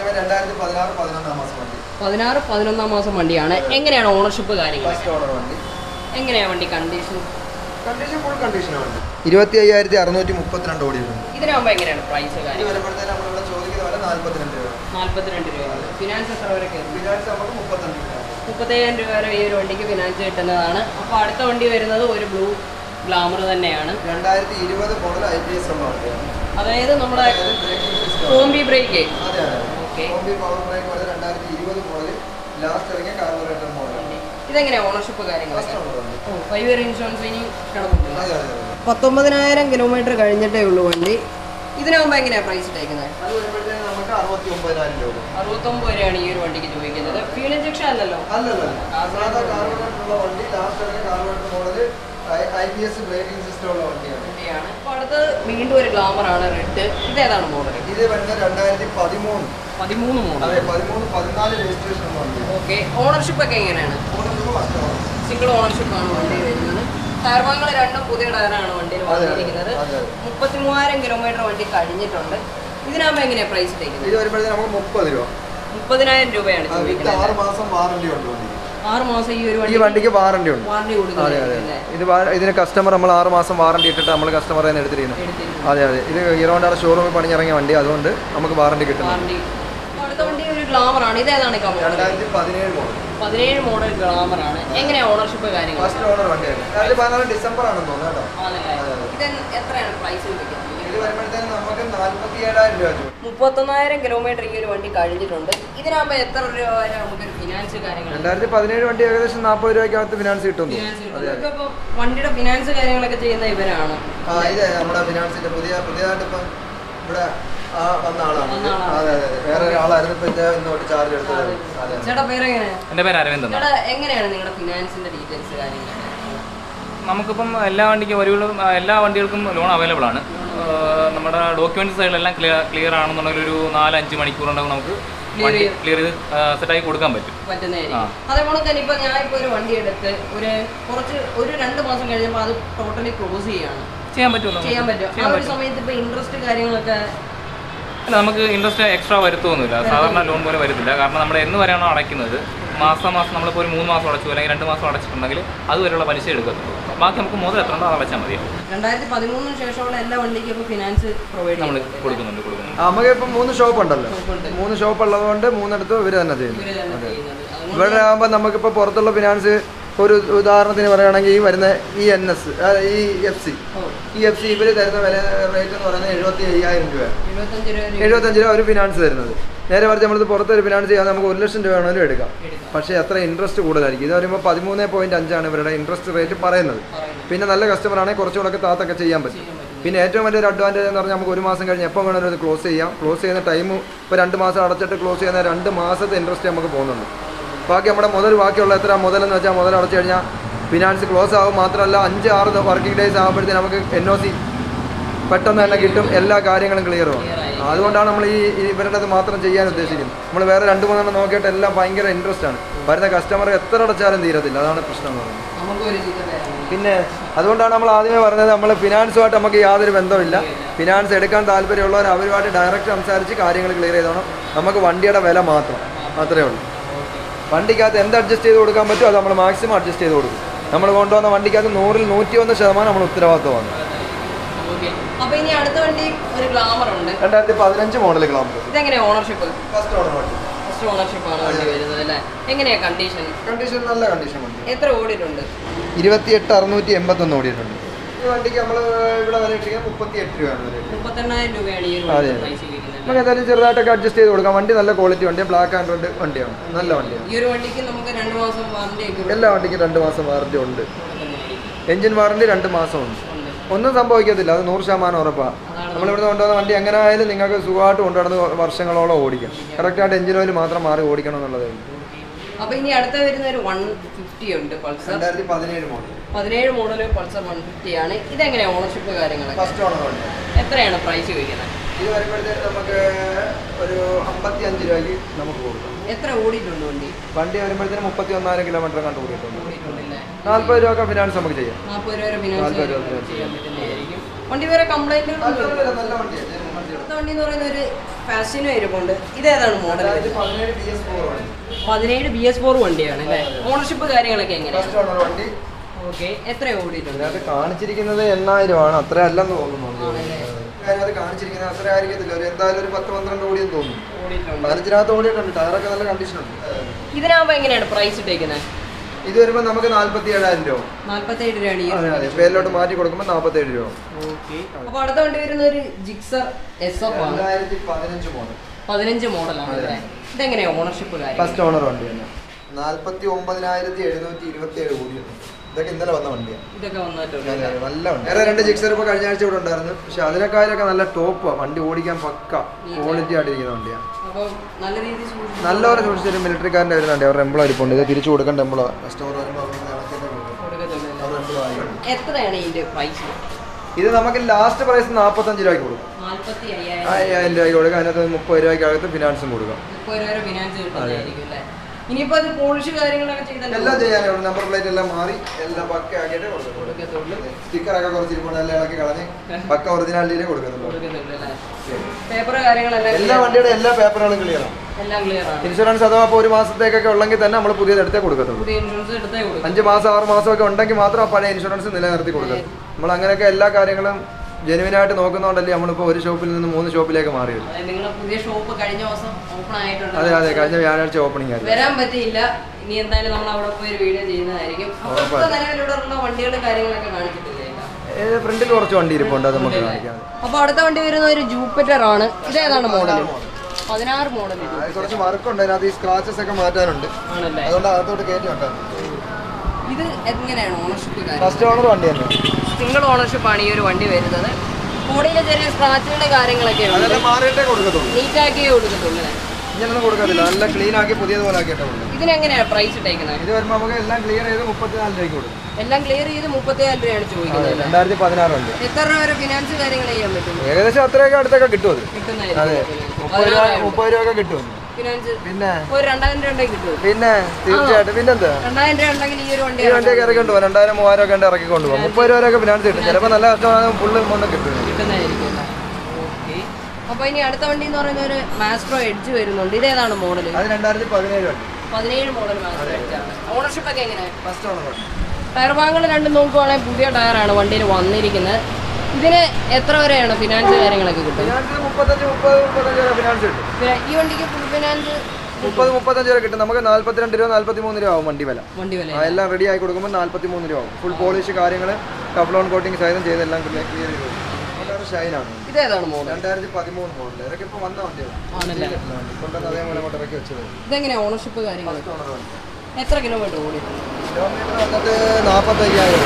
പതിനാറ് പതിനൊന്നാം മാസം വണ്ടിയാണ്. എങ്ങനെയാണ് ഓണർഷിപ്പ് കാര്യങ്ങൾ? എങ്ങനെയാണ് വണ്ടി കണ്ടീഷൻ? ഇരുപത്തി അയ്യായിരത്തി അറുന്നൂറ്റി മുപ്പത്തിരണ്ട് ഓടിയിട്ടുണ്ട്. ഇതിനാകുമ്പോൾ എങ്ങനെയാണ് പ്രൈസ് കാര്യങ്ങൾ? നാല്പത്തിരണ്ട് രൂപ. ഫിനാൻസ് എത്ര വരെ കയറും? ഫിനാൻസ് നമുക്ക് മുപ്പത്തഞ്ച് രൂപ. മുപ്പത്തയ്യായിരം രൂപ വരെ ഈ ഒരു വണ്ടിക്ക് ഫിനാൻസ് കിട്ടുന്നതാണ്. അപ്പോൾ അടുത്ത വണ്ടി വരുന്നത് ഒരു ബ്ലൂ ഗ്ലാമർ തന്നെയാണ്. രണ്ടായിരത്തി ഇരുപത് മോഡൽ ഐ പി എസ് ഉള്ള വണ്ടിയാണ്. അതായത് നമ്മുടെ കോംബി ബ്രേക്ക്. ഓക്കെ. രണ്ടായിരത്തി ഇരുപത് മോഡൽ ലാസ്റ്റ് ഇറങ്ങിയ കാർബറേറ്റർ മോഡലാണ്. ഇതെങ്ങനെയാണ് ഓണർഷിപ്പ് കാര്യങ്ങളൊക്കെ? ഫൈവ് ഇയർ ഇൻഷുറൻസ് ഇനി കിടക്കുന്നുണ്ട്. പത്തൊമ്പതിനായിരം കിലോമീറ്റർ കഴിഞ്ഞിട്ടേ ഉള്ളൂ വണ്ടി. ഇതിനാകുമ്പോൾ എങ്ങനെയാണ് പ്രൈസ് ഇട്ടേക്കുന്നത്? അറുപത്തൊമ്പത് വരെയാണ് ഈ ഒരു വണ്ടിക്ക് ചോദിക്കുന്നത്. ഫ്യൂൽ ഇഞ്ചക്ഷൻ അല്ലല്ലോ? അല്ലല്ലോ. അപ്പോൾ അടുത്ത് വീണ്ടും ഒരു ഗ്ലാമർ ആണ്, റെഡ്. ഇതേതാണ് മോഡൽ? ഇത് രണ്ടായിരത്തി പതിമൂന്ന് പതിമൂന്ന് മോഡൽ. പതിനാല് രജിസ്ട്രേഷൻ. ഓക്കെ. ഓണർഷിപ്പ് ഒക്കെ എങ്ങനെയാണ്? സിംഗിൾ ഓണർഷിപ്പ് ആണ് വണ്ടി വരുന്നത്. ടയർ ഭാഗങ്ങൾ രണ്ടും പുതിയ ടയറാണ് വണ്ടിയിൽ വന്നിരിക്കുന്നത്. മുപ്പത്തി മൂവായിരം കിലോമീറ്റർ വണ്ടി കഴിഞ്ഞിട്ടുണ്ട്. ഇതിനാകുമ്പോൾ എങ്ങനെയാണ് പ്രൈസ് ഇട്ടേക്കുന്നത്? മുപ്പത് രൂപ. മുപ്പതിനായിരം രൂപയാണ് ചോദിക്കുന്നത്. ആറ് മാസം വാറണ്ടി ഉണ്ട്. ആറ് മാസം ഈ ഒരു ഈ വണ്ടിക്ക് വാറണ്ടി ഉണ്ട്. വാറണ്ടി കൊടുക്കുന്നത്. ഇത് ഇതിന് കസ്റ്റമർ നമ്മൾ ആറ് മാസം വാറണ്ടി ഇട്ടിട്ട് നമ്മൾ കസ്റ്റമറെ തന്നെ എടുത്തിരിക്കുന്നത്. അതെ അതെ. ഇത് ഹീറോയുടെ ഷോറൂമിൽ പണിഞ്ഞിറങ്ങിയ വണ്ടി, അതുകൊണ്ട് നമുക്ക് വാറണ്ടി കിട്ടും. അടുത്ത വണ്ടി ഒരു ഗ്ലാമർ ആണ്. ഇതേതാണ്? രണ്ടായിരത്തി പതിനേഴ് മോഡൽ. പതിനേഴ് മോഡൽ ഗ്ലാമർ ആണ്. എങ്ങനെയാണ് ഓണർഷിപ്പ് കാര്യങ്ങൾ? ഫസ്റ്റ് ഓണർ വണ്ടിയാണ്. രണ്ടായിരത്തി പതിനാറ് ഡിസംബർ ആണെന്ന് തോന്നുന്നു കേട്ടോ. ഇത് എത്രയാണ് പ്രൈസ് ചോദിക്കുന്നത്? മുപ്പത്തൊന്നായിരം കിലോമീറ്റർ ഈ ഒരു വണ്ടി കഴിഞ്ഞിട്ടുണ്ട്. ഇതിനാകുമ്പോൾ എത്ര രൂപ വരെ നമുക്കൊരു ഫിനാൻസ് കാര്യങ്ങൾ? രണ്ടായിരത്തി പതിനേഴ് വണ്ടി ഏകദേശം നാൽപ്പത് രൂപയ്ക്കകത്ത് ഫിനാൻസ് കിട്ടും. വണ്ടിയുടെ ഫിനാൻസ് കാര്യങ്ങളൊക്കെ ചെയ്യുന്ന ഇവരാണ്. നമ്മുടെ ഫിനാൻസിന്റെ പുതിയ പുതിയതായിട്ട് ഇപ്പം ഇവിടെ ആ വന്ന ആളാണ്. അതെ അതെ വേറെ ഒരാളായിരുന്നു ഇപ്പൊ ഇന്നോട്ട് ചാർജ് എടുത്തത്. ചേട്ടാ പേരെങ്ങനെയാ? എൻ്റെ പേര് അരവിന്ദ്. ചേട്ടാ എങ്ങനെയാണ് നിങ്ങളുടെ ഫിനാൻസിന്റെ ഡീറ്റെയിൽസ് കാര്യങ്ങളൊക്കെ? നമുക്കിപ്പം എല്ലാ വണ്ടിക്കും ഒരുവിധം എല്ലാ വണ്ടികൾക്കും ലോൺ അവൈലബിൾ ആണ്. നമ്മുടെ ഡോക്യുമെൻറ്റ്സ് സൈഡിലെല്ലാം ക്ലിയർ ക്ലിയർ ആണെന്നുണ്ടെങ്കിൽ ഒരു നാലഞ്ച് മണിക്കൂറുണ്ടെങ്കിൽ നമുക്ക് വണ്ടി ക്ലിയർ ചെയ്ത് സെറ്റാക്കി കൊടുക്കാൻ പറ്റും. അതേപോലെ തന്നെ ഇപ്പൊ ഞാൻ ഇപ്പൊ ഒരു വണ്ടി എടുത്ത് ഒരു കുറച്ച് ഒരു രണ്ട് മാസം കഴിഞ്ഞപ്പോൾ അത് ടോട്ടലി ക്ലോസ് ചെയ്യാണ് ചെയ്യാൻ പറ്റുമല്ലോ. ചെയ്യാൻ പറ്റും. ആ ഒരു സമയത്ത് ഇപ്പൊ ഇൻട്രസ്റ്റ് കാര്യങ്ങളൊക്കെ അല്ല, നമുക്ക് ഇൻട്രസ്റ്റ് എക്സ്ട്രാ വരുത്തൊന്നുമില്ല. സാധാരണ ലോൺ പോലെ വരത്തില്ല. കാരണം നമ്മൾ എന്ന് വരെയാണോ അടയ്ക്കുന്നത് മാസം മാസം നമ്മളിപ്പോൾ ഒരു മൂന്ന് മാസം അടച്ചു അല്ലെങ്കിൽ രണ്ട് മാസം അടച്ചിട്ടുണ്ടെങ്കിൽ അതുവരെയുള്ള പലിശ എടുക്കത്തുള്ളൂ. ബാക്കി നമുക്ക് മുതൽ എത്ര ഉണ്ടോ അത് അടച്ചാൽ മതി. രണ്ടായിരത്തി പതിമൂന്നിന് ശേഷമുള്ള എല്ലാ വണ്ടിക്കും ഇപ്പോൾ ഫിനാൻസ് പ്രൊവൈഡ് നമ്മൾ കൊടുക്കുന്നുണ്ട് കൊടുക്കുന്നുണ്ട് നമുക്ക് ഇപ്പം മൂന്ന് ഷോപ്പ് ഉണ്ടല്ലോ. മൂന്ന് ഷോപ്പ് ഉള്ളതുകൊണ്ട് മൂന്നിടത്ത് ഇവർ തന്നെ ചെയ്യുന്നു. ഇവിടെ ആകുമ്പോൾ നമുക്കിപ്പോൾ പുറത്തുള്ള ഫിനാൻസ് ഒരു ഉദാഹരണത്തിന് പറയുകയാണെങ്കിൽ ഈ വരുന്ന ഈ എൻ എസ് ഈ എഫ് സി ഈ എഫ് സി ഇവർ തരുന്ന വില റേറ്റ് എന്ന് പറയുന്നത് എഴുപത്തി അയ്യായിരം രൂപ എഴുപത്തഞ്ച് രൂപ ഒരു ഫിനാൻസ് തരുന്നത്. നേരെ മറിച്ച് നമ്മളിത് പുറത്തൊരു ഫിനാൻസ് ചെയ്യാൻ നമുക്ക് ഒരു ലക്ഷം രൂപ വേണമെങ്കിലും എടുക്കാം. പക്ഷേ എത്ര ഇൻട്രസ്റ്റ് കൂടുതലായിരിക്കും. ഇത് പറയുമ്പോൾ പതിമൂന്ന് പോയിന്റ് അഞ്ചാണ് ഇവരുടെ ഇൻട്രസ്റ്റ് റേറ്റ് പറയുന്നത്. പിന്നെ നല്ല കസ്റ്റമർ ആണെങ്കിൽ കുറച്ചുകൂടെ താത്തൊക്കെ ചെയ്യാൻ പറ്റും. പിന്നെ ഏറ്റവും വലിയൊരു അഡ്വാൻറ്റേജ് എന്ന് പറഞ്ഞാൽ നമുക്ക് ഒരു മാസം കഴിഞ്ഞ് എപ്പോൾ വേണമെങ്കിലും അത് ക്ലോസ് ചെയ്യാം. ക്ലോസ് ചെയ്യുന്ന ടൈം ഇപ്പോൾ രണ്ട് മാസം അടച്ചിട്ട് ക്ലോസ് ചെയ്യുന്ന രണ്ട് മാസത്തെ ഇൻട്രസ്റ്റ് നമുക്ക് പോകുന്നുണ്ട്. ബാക്കി നമ്മുടെ മുതൽ ബാക്കിയുള്ള എത്ര മുതലെന്ന് വെച്ചാൽ മുതൽ അടച്ചു കഴിഞ്ഞാൽ ഫിനാൻസ് ക്ലോസ് ആകും. മാത്രമല്ല അഞ്ച് ആറ് വർക്കിംഗ് ഡേയ്സ് ആകുമ്പോഴത്തേക്ക് നമുക്ക് എൻ ഒ സി പെട്ടെന്ന് തന്നെ കിട്ടും. എല്ലാ കാര്യങ്ങളും ക്ലിയറും. അതുകൊണ്ടാണ് നമ്മൾ ഈ ഇവരുടെ മാത്രം ചെയ്യാൻ ഉദ്ദേശിക്കുന്നത്. നമ്മൾ വേറെ രണ്ട് മൂന്നെണ്ണം നോക്കിയിട്ട് എല്ലാം ഭയങ്കര ഇൻട്രസ്റ്റ് ആണ്. വരുന്ന കസ്റ്റമർ എത്ര അടച്ചാലും തീരത്തില്ല. അതാണ് പ്രശ്നം എന്ന് പറയുന്നത്. പിന്നെ അതുകൊണ്ടാണ് നമ്മൾ ആദ്യമേ പറഞ്ഞത് നമ്മൾ ഫിനാൻസുമായിട്ട് നമുക്ക് യാതൊരു ബന്ധമില്ല. ഫിനാൻസ് എടുക്കാൻ താല്പര്യമുള്ളവർ അവരുമായിട്ട് ഡയറക്റ്റ് സംസാരിച്ച് കാര്യങ്ങൾ ക്ലിയർ ചെയ്തോണം. നമുക്ക് വണ്ടിയുടെ വില മാത്രം മാത്രമേ ഉള്ളൂ. വണ്ടിക്കകത്ത് എന്ത് അഡ്ജസ്റ്റ് ചെയ്ത് കൊടുക്കാൻ പറ്റുമോ അത് നമ്മൾ മാക്സിമം അഡ്ജസ്റ്റ് ചെയ്ത് കൊടുക്കും. നമ്മൾ കൊണ്ടുവന്ന വണ്ടിക്കകത്ത് നൂറിൽ നൂറ്റി ഒന്ന് ശതമാനം നമ്മൾ ഉത്തരവാദിത്വമാണ്. രണ്ടായിരത്തി പതിനഞ്ച് model Glamour. Ownership first owner വണ്ടി. കണ്ടീഷൻ നല്ല കണ്ടീഷൻ വണ്ടി. എത്ര ഓടിയിട്ടുണ്ട്? ഇരുപത്തി എട്ട് അറുന്നൂറ്റി എൺപത്തി ഒന്ന് ഓടിയിട്ടുണ്ട്. ഈ വണ്ടിക്ക് നമ്മൾ ഇവിടെ വില ഇട്ടിരിക്കുക മുപ്പത്തി എട്ട് രൂപയാണ്. മുപ്പത്തെണ്ണായിരം രൂപയാണ്. നമുക്ക് എന്തായാലും ചെറുതായിട്ടൊക്കെ അഡ്ജസ്റ്റ് ചെയ്ത് കൊടുക്കാം. വണ്ടി നല്ല ക്വാളിറ്റി വണ്ടിയാണ്. ബ്ലാക്ക് ആൻഡ് റെഡ് വണ്ടിയാണ്. നല്ല വണ്ടിയാണ്. ഈ ഒരു വണ്ടിക്ക് നമുക്ക് രണ്ട് മാസം വാറണ്ടി. എല്ലാ വണ്ടിക്കും രണ്ട് മാസം വാറണ്ടി ഉണ്ട്. എഞ്ചിൻ വാറണ്ടി രണ്ട് മാസം ഉണ്ട്. ഒന്നും സംഭവിക്കത്തില്ല. അത് നൂറ് ശതമാനം ഉറപ്പാണ്. നമ്മളിവിടെ കൊണ്ടുവന്ന വണ്ടി എങ്ങനെ ആയാലും നിങ്ങൾക്ക് സുഖമായിട്ട് കൊണ്ടുനടന്ന് വർഷങ്ങളോളം ഓടിക്കാം. കറക്റ്റായിട്ട് എഞ്ചിൻ ഓയിൽ മാത്രം മാറി ഓടിക്കണം എന്നുള്ളതേ ഉള്ളൂ. അപ്പോൾ ഇനി അടുത്ത വരുന്ന ഒരു വൺ ഫിഫ്റ്റി ഉണ്ട് പൾസർ. രണ്ടായിരത്തി പതിനേഴ് മോഡൽ പതിനേഴ് മോഡൽ പൾസർ വൺ ഫിഫ്റ്റി ആണ്. ഇതെങ്ങനെയാണ് ഓണർഷിപ്പ് കാര്യങ്ങളൊക്കെ? ഫസ്റ്റ് ഓണർ വണ്ടി. എത്രയാണ് പ്രൈസ് ചോദിക്കുന്നത്? ഇത് വരുമ്പോഴത്തേക്ക് നമുക്ക് ഒരു അമ്പത്തി അഞ്ച് രൂപയ്ക്ക് നമുക്ക് കൊടുക്കാം. എത്ര ഓടിയിട്ടുണ്ട് വണ്ടി? വണ്ടി വരുമ്പോഴത്തേന് മുപ്പത്തി ഒന്നായിരം കിലോമീറ്റർ കണ്ട് ഓടിയിട്ടുണ്ട്. നാൽപ്പത് രൂപ ഫിനാൻസ് നമുക്ക് ചെയ്യാം. നാൽപ്പത് രൂപ ഫിനാൻസ് ചെയ്യാൻ പറ്റുന്നതായിരിക്കും. വണ്ടി വേറെ കംപ്ലൈന്റ് നല്ല വണ്ടിയാണ്. അടുത്ത വണ്ടി എന്ന് പറയുന്ന ഒരു ഫാസിനോ ഇരിപ്പുണ്ട്. ഇതേതാണ് മോഡൽ? പതിനേഴ് ബി എസ് ഫോർ വണ്ടിയാണ് അല്ലേ? ഓണർഷിപ്പ് കാര്യങ്ങളൊക്കെ എങ്ങനെയാണ്? വണ്ടി ഓക്കെ. എത്ര ഓടിയിട്ടുണ്ട്? അത് കാണിച്ചിരിക്കുന്നത് എണ്ണായിരം ആണ്. അത്ര അല്ലെന്ന് തോന്നുന്നു. അത് കാണിച്ചിരിക്കുന്നത് അത്ര ആയിരിക്കത്തില്ല. ഒരു എന്തായാലും ഒരു പത്ത് പന്ത്രണ്ട് ഓടിയെന്ന് തോന്നുന്നു. പതിനഞ്ചിനകത്ത് ഓടിയിട്ടുണ്ട്. ടയറൊക്കെ നല്ല കണ്ടീഷനുണ്ട്. ഇതിനാകുമ്പോൾ എങ്ങനെയാണ് പ്രൈസ് ഇട്ടേക്കുന്നത്? ഇത് വരുമ്പോൾ നമുക്ക് നാല്പത്തി ഏഴായിരം രൂപ. നാല്പത്തേഴ് രൂപയാണ്. അതെ പേരിലോട്ട് മാറ്റി കൊടുക്കുമ്പോൾ നാൽപ്പത്തേഴ് രൂപ. അപ്പോൾ അടുത്ത വണ്ടി വരുന്ന ഒരു ജിക്സർ എസ് എഫ് ആണ്. രണ്ടായിരത്തി പതിനഞ്ച് മോഡൽ. പതിനഞ്ച് മോഡലാണ്. ഇതെങ്ങനെയാണ് ഓണർഷിപ്പ് കാര്യം? ഫസ്റ്റ് ഓണർ വണ്ടിയാണ്. നാല്പത്തി ഒമ്പതിനായിരത്തി എഴുന്നൂറ്റി ഇരുപത്തി ഏഴ് ഓടിയുണ്ട്. ഇതൊക്കെ ഇന്നലെ വന്ന വണ്ടിയാണ്. ഇതൊക്കെ വന്നിട്ടുണ്ട്. നല്ല വണ്ടി. വേറെ രണ്ട് ജിക്സർ ഇപ്പോൾ കഴിഞ്ഞ ആഴ്ച ഇവിടെ ഉണ്ടായിരുന്നു. പക്ഷെ അതിനേക്കാളൊക്കെ നല്ല ടോപ്പാണ്. വണ്ടി ഓടിക്കാൻ പക്ക ക്വാളിറ്റി ആയിട്ടിരിക്കുന്ന വണ്ടിയാണ്. നല്ലവരെ സൂക്ഷിച്ചൊരു മിലിറ്ററിക്കാരൻ്റെ വരുന്നുണ്ട്. അവരുടെ എംപ്ലോ ഇരിപ്പുണ്ട്. ഇത് തിരിച്ചു കൊടുക്കേണ്ട എംപ്ലോ കസ്റ്റമർ ഇത് നമുക്ക് ലാസ്റ്റ് പ്രൈസ് നാൽപ്പത്തഞ്ച് രൂപയ്ക്ക് കൊടുക്കും. അയ്യായിരം രൂപയ്ക്ക് കൊടുക്കാം. അതിനകത്ത് മുപ്പത് രൂപയ്ക്കകത്ത് ഫിനാൻസും കൊടുക്കാം. എല്ലാം ചെയ്യാനുണ്ട്. നമ്പർ പ്ലേറ്റ് എല്ലാം മാറി എല്ലാം പക്ക ആക്കിയിട്ട് കൊടുക്കത്തുള്ളൂ. സ്റ്റിക്കറൊക്കെ കുറച്ചിരിപ്പുണ്ട്. എല്ലാം ഇളക്കി കളഞ്ഞ് പക്ക ഒറിജിനാലിറ്റിയിലേ കൊടുക്കുന്നുള്ളൂ. എല്ലാ വണ്ടിയുടെ എല്ലാ പേപ്പറുകളും ക്ലിയറാണ്. ഇൻഷുറൻസ് അഥവാ ഇപ്പോൾ ഒരു മാസത്തേക്കൊക്കെ ഉള്ളെങ്കിൽ തന്നെ നമ്മൾ പുതിയത് എടുത്തേ കൊടുക്കത്തുള്ളൂ. അഞ്ച് മാസം ആറ് മാസമൊക്കെ ഉണ്ടെങ്കിൽ മാത്രം ആ പഴയ ഇൻഷുറൻസ് നിലനിർത്തി കൊടുക്കത്തുള്ളൂ. നമ്മൾ അങ്ങനെയൊക്കെ എല്ലാ കാര്യങ്ങളും ജെനുവിനായിട്ട് നോക്കുന്നതുകൊണ്ടല്ലേ നമ്മളിപ്പോൾ ഒരു ഷോപ്പിൽ നിന്ന് മൂന്ന് ഷോപ്പിലേക്ക് മാറിയത്. അതെ അതെ കഴിഞ്ഞ വ്യാഴാഴ്ച ഓപ്പണിംഗ് ആയിരുന്നു. വരാൻ പറ്റിയില്ല. ഇനി എന്തായാലും നമ്മൾ അവിടെ പോയി ഒരു വീഡിയോ ചെയ്യുന്നതായിരിക്കും. വണ്ടികളുടെ കാര്യങ്ങളൊക്കെ കാണിച്ചിട്ടില്ലേ? ഫ്രണ്ടിൽ കുറച്ച് വണ്ടി ഇരിപ്പുണ്ട്. അത് നമുക്ക് കാണിക്കാം. അപ്പോൾ അടുത്ത വണ്ടി വരുന്ന ഒരു ജൂപ്പിറ്റർ ആണ്. ഇതേതാണ് മോഡൽ? പതിനാറ് മോഡൽ. കുറച്ച് വർക്കുണ്ട്. അതിനകത്ത് ഈ സ്ക്രാച്ചസ് ഒക്കെ മാറ്റാനുണ്ട്. അതുകൊണ്ട് അകത്തോട്ട് കയറ്റി വെക്കാം. ഇത് എങ്ങനെയാണ് ഓണർഷിപ്പ്? ഫസ്റ്റ് ഓണർ വണ്ടി തന്നെ. സിംഗിൾ ഓണർഷിപ്പ് ആണ് ഈ ഒരു വണ്ടി വരുന്നത്. ബോഡിയിലെ ചെറിയ സ്ക്രാച്ചുകളുടെ കാര്യങ്ങളൊക്കെ അതെല്ലാം മാറിയിട്ടേ കൊടുക്കത്തുള്ളൂ, നീറ്റാക്കിയേ കൊടുക്കത്തുള്ളൂ. ഇങ്ങനൊന്നും കൊടുക്കത്തില്ല, നല്ല ക്ലീൻ ആക്കി പുതിയതുപോലെ ആക്കിയിട്ടേ കൊടുക്കും. ഇതിനെങ്ങനെയാണ് പ്രൈസ് ഇട്ടേക്കുന്നത്? ഇത് വരുമ്പോൾ നമുക്ക് എല്ലാം ക്ലിയർ ചെയ്ത് മുപ്പത്തിനാല് രൂപയ്ക്ക് കൊടുക്കും. എല്ലാം ക്ലിയർ ചെയ്ത് മുപ്പത്തിനാല് രൂപയാണ് ചോദിക്കുന്നത്. രണ്ടായിരത്തി പതിനാറുണ്ട്. എത്ര രൂപ വരെ ഫിനാൻസ് കാര്യങ്ങൾ ചെയ്യാൻ പറ്റും? ഏകദേശം അത്രയൊക്കെ അടുത്തൊക്കെ കിട്ടും. അത് കിട്ടുന്നതായിരിക്കും. അതെ, മുപ്പത് രൂപ മുപ്പത് രൂപ ഒക്കെ കിട്ടും ഫിനാൻസ്. പിന്നെ ഒരു രണ്ടായിരം രൂപ ഉണ്ടെങ്കിൽ കിട്ടും. പിന്നെ തീർച്ചയായിട്ടും. പിന്നെന്താ, രണ്ടായിരം രൂപ ഉണ്ടെങ്കിൽ ഈ ഒരു വണ്ടി ഈ വണ്ടിയൊക്കെ ഇറക്കിക്കൊണ്ട് പോകാം. രണ്ടായിരം മൂവായിരം ഒക്കെ ഉണ്ട് ഇറക്കിക്കൊണ്ട് പോകാം. മുപ്പത് രൂപ വരെയൊക്കെ ഫിനാൻസ് കിട്ടും. ചിലപ്പോൾ നല്ല കഷ്ടമാണ്, ഫുള്ള് എമൗണ്ട് കിട്ടും. കിട്ടുന്നതായിരിക്കും. ഓക്കെ. അപ്പോൾ ഇനി അടുത്ത വണ്ടി എന്ന് പറയുന്ന ഒരു മാസ്ട്രോ എഡ്ജ് വരുന്നുണ്ട്. ഇതേതാണ് മോഡൽ? അത് രണ്ടായിരത്തി പതിനേഴ് വണ്ടി. പതിനേഴ് മോഡൽ മാസ്ട്രോ എഡ്ജ് ആണ്. ഓണർഷിപ്പ് ഒക്കെ എങ്ങനെയാണ്? First owner. ടയർ ഭാഗങ്ങൾ രണ്ടും നോക്കുവാണെങ്കിൽ പുതിയ ടയറാണ് വണ്ടിയിൽ വന്നിരിക്കുന്നത്. ഇതിന് എത്ര വരെയാണ് ഫിനാൻസ് കാര്യങ്ങളൊക്കെ കിട്ടും? ഫിനാൻസ് മുപ്പത്തഞ്ച് മുപ്പത് മുപ്പത്തഞ്ച് വരെ ഫിനാൻസ് കിട്ടും. ഈ വണ്ടിക്ക് ഫുൾ ഫിനാൻസ് മുപ്പത് മുപ്പത്തഞ്ച് വരെ കിട്ടും. നമുക്ക് നാല്പത്തിരണ്ട് രൂപ നാല്പത്തി മൂന്ന് രൂപ ആവും വണ്ടി വില. വണ്ടി വില എല്ലാം റെഡി ആയി കൊടുക്കുമ്പോൾ നാല്പത്തി മൂന്ന് രൂപ ആവും. ഫുൾ പോളിഷ് കാര്യങ്ങൾ കപ്ലോൺ കോട്ടിങ് സൈതം ചെയ്തെല്ലാം ക്ലിയർ ചെയ്ത് കൊടുക്കും. വളരെ ഷൈനാണ്. ഇതേതാണ് മോഡൽ? രണ്ടായിരത്തി പതിമൂന്ന് മോഡൽ. ഇതൊക്കെ ഇപ്പോൾ വന്ന വണ്ടിയാണ്. കൊണ്ടുവന്ന് അതേപോലെ അങ്ങോട്ട് ഇറക്കി വെച്ചത്. ഇതെങ്ങനെയാണ് ഓണർഷിപ്പ് കാര്യങ്ങൾ? എത്ര കിലോമീറ്റർ ഓടിയിട്ടുണ്ട്? കിലോമീറ്റർ വന്നിട്ട് നാൽപ്പത്തയ്യായിരം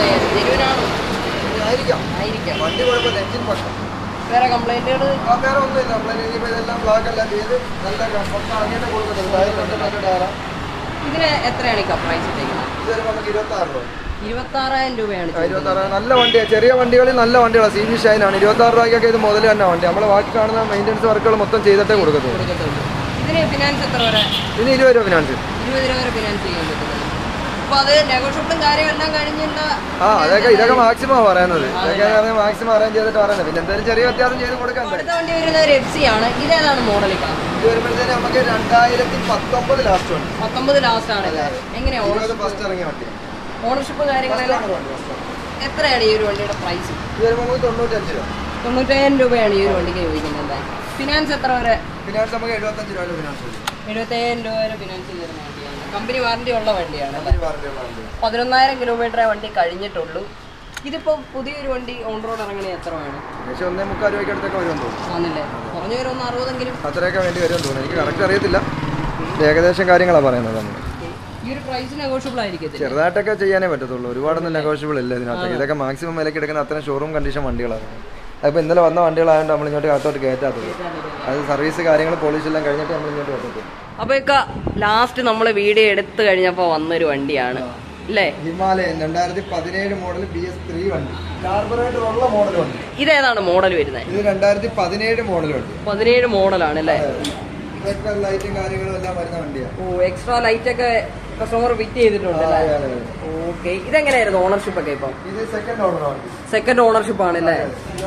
ആയിരിക്കാം. ആയിരിക്കാം. വണ്ടി കുഴപ്പമില്ല, എഞ്ചിൻ പക്ഷം. വേറെ കംപ്ലൈന്റുകൾ വേറെ ഒന്നുമില്ല. കംപ്ലൈൻറ്റ് ഇനിയിപ്പോൾ ഇതെല്ലാം ബ്ലാക്ക് എല്ലാം ചെയ്ത് നല്ല പക്ക അങ്ങനെ കൊടുക്കുന്നുണ്ട്. ടയർ കൊണ്ട് നല്ല ടയറാണ്. ഇതിന് എത്രയാണ് ഈ പ്രൈസ് ഇട്ടേക്കുന്നത്? ഇത് വരുമ്പോൾ നമുക്ക് ഇരുപത്താറ് രൂപ. ഇരുപത്താറായിരം രൂപയാണ്. ഇരുപത്താറ് നല്ല വണ്ടിയാണ്. ചെറിയ വണ്ടികളിൽ നല്ല വണ്ടികളാണ്. സി വി ഷൈനാണ്. ഇരുപത്താറ് രൂപയ്ക്കൊക്കെ ഇത് മുതൽ തന്നെ വണ്ടി. നമ്മൾ ബാക്കി കാണുന്ന മെയിൻ്റെനൻസ് വർക്കുകൾ മൊത്തം ചെയ്തിട്ടേ കൊടുക്കത്തുള്ളൂ. ഇതിന് ഫിനാൻസ് എത്ര വരെ? ഇതിന് ഇരുപത് രൂപ ഫിനാൻസ്. ഇരുപത് രൂപ വരെ ഫിനാൻസ് ചെയ്യാൻ പറ്റുന്നത്. അപ്പോൾ അത് നെഗോഷ്യബിളും കാര്യമെല്ലാം കഴിഞ്ഞില്ല. ആ അതൊക്കെ ഇതൊക്കെ മാക്സിമം പറയുന്നത്. ഇതൊക്കെ മാക്സിമം അറേഞ്ച് ചെയ്തിട്ട് പറയുന്നത്. പിന്നെ എന്തായാലും ചെറിയ വ്യത്യാസം ചെയ്ത് കൊടുക്കാൻ. അടുത്ത വണ്ടി വരുന്ന ഒരു എഫ് സി ആണ്. ഇതേതാണ് മോഡൽ? ഇത് വരുമ്പോഴത്തേന് നമുക്ക് രണ്ടായിരത്തി പത്തൊമ്പത് ലാസ്റ്റ് ഉണ്ട്. പത്തൊമ്പത് ലാസ്റ്റ് ആണ്. എങ്ങനെയാണ് ഫസ്റ്റ് ഇറങ്ങിയ വണ്ടി? ഓണർഷിപ്പ് കാര്യങ്ങളെല്ലാം എത്രയാണ് ഈ ഒരു വണ്ടിയുടെ പ്രൈസ്? ഇത് വരുമ്പോൾ നമുക്ക് തൊണ്ണൂറ്റഞ്ച് രൂപ. തൊണ്ണൂറ്റായിരം രൂപയാണ് ഈ ഒരു വണ്ടിക്ക് ചോദിക്കുന്നത്. ഫിനാൻസ് എത്ര വരെ? ഫിനാൻസ് നമുക്ക് എഴുപത്തഞ്ച് രൂപ ഫിനാൻസ് വരും. എഴുപത്തയ്യായിരം രൂപ വരെ ഫിനാൻസ് തരുന്ന വണ്ടിയാണ്. കമ്പനി വാറണ്ടി ഉള്ള വണ്ടിയാണ്. വാറണ്ടി ഉള്ള വണ്ടി. പതിനൊന്നായിരം കിലോമീറ്ററേ വണ്ടി കഴിഞ്ഞിട്ടുള്ളൂ. ഇതിപ്പോൾ പുതിയൊരു വണ്ടി ഓൺ റോഡ് ഇറങ്ങണേ എത്ര വേണം? ഏകദേശം ഒന്നേ മുക്കാൽ രൂപയ്ക്ക് അടുത്തൊക്കെ വരുമെന്ന് തോന്നുന്നു. ആണല്ലേ? കുറഞ്ഞ വരും ഒന്ന് അറുപതെങ്കിലും അത്രയൊക്കെ വേണ്ടി വരുമെന്ന് തോന്നുന്നു. എനിക്ക് കറക്റ്റ് അറിയത്തില്ല. ഏകദേശം കാര്യങ്ങളാണ് പറയുന്നത്. നമ്മൾ ഈ ഒരു പ്രൈസ് നെഗോഷ്യബിൾ ആയിരിക്കും. ചെറുതായിട്ടൊക്കെ ചെയ്യാനേ പറ്റത്തുള്ളൂ. ഒരുപാടൊന്നും നെഗോഷ്യബിൾ ഇല്ല ഇതിനകത്ത്. ഇതൊക്കെ മാക്സിമം വിലക്ക് എടുക്കുന്ന അത്രയും ഷോറൂം കണ്ടീഷൻ വണ്ടികളാണ്. അതിപ്പോൾ ഇന്നലെ വന്ന വണ്ടികളായതുകൊണ്ട് നമ്മൾ ഇങ്ങോട്ട് അകത്തോട്ട് കയറ്റാത്തത്. അത് സർവീസ് കാര്യങ്ങൾ പോളിഷ് എല്ലാം കഴിഞ്ഞിട്ട് നമ്മൾ ഇങ്ങോട്ട് വന്നിട്ട്. അപ്പോൾ ഇക്ക ലാസ്റ്റ് നമ്മൾ വീഡിയോ എടുത്തു കഴിഞ്ഞപ്പോൾ വന്നൊരു വണ്ടിയാണ് അല്ലേ? ഹിമാലയൻ രണ്ടായിരത്തി പതിനേഴ് മോഡൽ ബി എസ് ത്രീ വണ്ടി. കാർബറേറ്റർ ഉള്ള മോഡൽ വണ്ടി. ഇതേതാണ് മോഡൽ വരുന്നത്? ഇത് രണ്ടായിരത്തി പതിനേഴ് മോഡൽ വണ്ടി. പതിനേഴ് മോഡലാണ് അല്ലേ? ലൈറ്റും കാര്യങ്ങളും എല്ലാം വരുന്ന വണ്ടിയാണ്. ഓ, എക്സ്ട്രാ ലൈറ്റ് ഒക്കെ കസ്റ്റമർ ഫിറ്റ് ചെയ്തിട്ടുണ്ട്. ഓക്കെ. ഇതെങ്ങനെയായിരുന്നു ഓണർഷിപ്പ് ഒക്കെ? ഇപ്പം ഇത് സെക്കൻഡ് ഓണർ സെക്കൻഡ് ഓണർഷിപ്പ് ആണല്ലേ?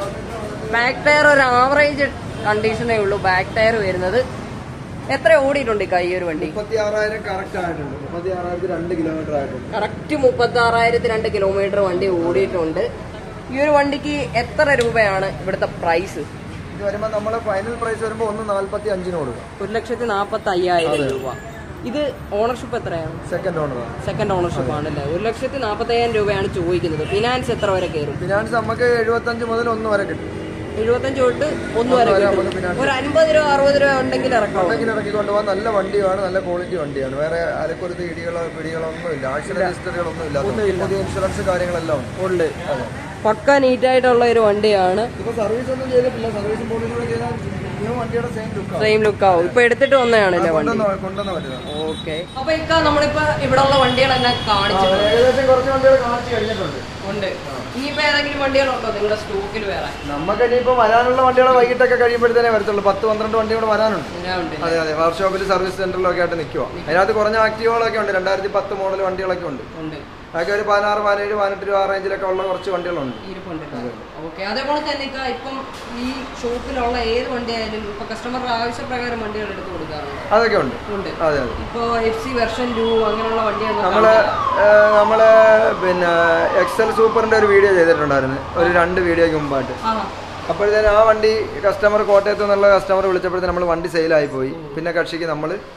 ബാക്ക് ടയർ ഒരു ആവറേജ് കണ്ടീഷനേ ഉള്ളൂ ബാക്ക് ടയർ വരുന്നത്. എത്ര ഓടിയിട്ടുണ്ട് ഈ ഒരു വണ്ടി? മുപ്പത്തി ആറായിരം കറക്റ്റ് ആയിട്ടുണ്ട്. മുപ്പത്തി ആറായിരത്തി രണ്ട് കിലോമീറ്റർ ആയിട്ടുണ്ട്. കറക്റ്റ് മുപ്പത്തി ആറായിരത്തി രണ്ട് കിലോമീറ്റർ വണ്ടി ഓടിയിട്ടുണ്ട്. ഈ ഒരു വണ്ടിക്ക് എത്ര രൂപയാണ് ഇവിടുത്തെ പ്രൈസ്? ഇത് വരുമ്പോൾ നമ്മളെ ഫൈനൽ പ്രൈസ് വരുമ്പോൾ ഒന്ന് നാല്പത്തി അഞ്ചിന് കൊടുക്കും. ഒരു ലക്ഷത്തി നാൽപ്പത്തി അയ്യായിരം രൂപ. ഇത് ഓണർഷിപ്പ് എത്രയാണ്? സെക്കൻഡ് ഓണർ സെക്കൻഡ് ഓണർഷിപ്പ് ആണല്ലേ? ഒരു ലക്ഷത്തി നാൽപ്പത്തി അയ്യായിരം രൂപയാണ് ചോദിക്കുന്നത്. ഫിനാൻസ് എത്ര വരെ കയറും? ഫിനാൻസ് നമുക്ക് എഴുപത്തഞ്ച് മുതൽ ഒന്ന് വരെ കിട്ടും. എഴുപത്തഞ്ച് തൊട്ട് ഒന്ന് വരെ കിട്ടും. ഒരു അൻപത് രൂപ അറുപത് രൂപ ഉണ്ടെങ്കിൽ ഇറക്കാം. ഉണ്ടെങ്കിൽ ഇറക്കി കൊണ്ടുപോകാൻ നല്ല വണ്ടിയാണ്. നല്ല ക്വാളിറ്റി വണ്ടിയാണ്. വേറെ അരക്കൊരുത്ത് ഇടികളോ പിടികളോ ഒന്നുമില്ല. ആക്സിഡന്റ് ഹിസ്റ്ററികളൊന്നും ഇല്ല. പുതിയ ഇൻഷുറൻസ് കാര്യങ്ങളെല്ലാം ഉണ്ട്. പക്ക നീറ്റായിട്ടുള്ള ഒരു വണ്ടിയാണ്. ഇപ്പൊ സർവീസ് ഒന്നും ചെയ്തിട്ടില്ല. സർവീസ് പോളിലൂടെ ചെയ്താൽ വണ്ടിയുടെ സെയിം ലുക്ക് ആവും. ഇപ്പൊ എടുത്തിട്ട് വന്നതാണല്ലേ വണ്ടി? കൊണ്ടുവന്ന പറ്റുന്നത്. ഓക്കെ. അപ്പൊ ഇക്ക നമ്മളിപ്പോ ഇവിടെ ഉള്ള വണ്ടികളെല്ലാം കാണിച്ചു. ഏകദേശം കുറച്ച് വണ്ടികൾ കാണിച്ചു കഴിഞ്ഞിട്ടുണ്ട്. ഉണ്ട്. ഇനിയിപ്പോ ഏതെങ്കിലും വണ്ടികളുണ്ടോ നിങ്ങളുടെ സ്റ്റോക്കിൽ വേറെ? നമുക്ക് ഇനിയിപ്പോ വരാനുള്ള വണ്ടികളെ വൈകിട്ടൊക്കെ കഴിയുമ്പോഴത്തേനെ വരത്തുള്ളൂ. പത്ത് പന്ത്രണ്ട് വണ്ടികൾ വരാനുണ്ട്. അതെ അതെ. വർക്ക്ഷോപ്പിൽ സർവീസ് സെന്ററിലൊക്കെ ആയിട്ട് നിൽക്കുക. അതിനകത്ത് കുറഞ്ഞ ആക്റ്റീവുകളൊക്കെ ഉണ്ട്. രണ്ടായിരത്തി പത്ത് മോഡൽ വണ്ടികളൊക്കെ ഉണ്ട്. അതൊക്കെ ഒരു പതിനാറ് പതിനേഴ് പതിനെട്ട് രൂപ ആ റേഞ്ചിലൊക്കെ ഉള്ള കുറച്ച് വണ്ടികളുണ്ട്. ഓക്കെ. അതേപോലെ തന്നെ ഇപ്പം ഈ ഷോപ്പിലുള്ള ഏത് വണ്ടിയായാലും ഇപ്പൊ കസ്റ്റമറുടെ ആവശ്യപ്രകാരം വണ്ടികൾ എടുത്ത് കൊടുക്കാറുണ്ട്. അതൊക്കെ ഉണ്ട്. അതെ അതെ. ഇപ്പൊ എഫ് സി വെർഷൻ ടു അങ്ങനെയുള്ള വണ്ടികൾ നമ്മള് നമ്മള് പിന്നെ എക്സൽ സൂപ്പറിന്റെ ഒരു വീഡിയോ ചെയ്തിട്ടുണ്ടായിരുന്നു. ഒരു രണ്ട് വീഡിയോയ്ക്ക് മുമ്പായിട്ട്. അപ്പോഴത്തേനും ആ വണ്ടി കസ്റ്റമർ കോട്ടയത്ത് നിന്നുള്ള കസ്റ്റമർ വിളിച്ചപ്പോഴത്തേനും നമ്മൾ വണ്ടി സെയിലായി പോയി. പിന്നെ കക്ഷിക്ക് നമ്മൾ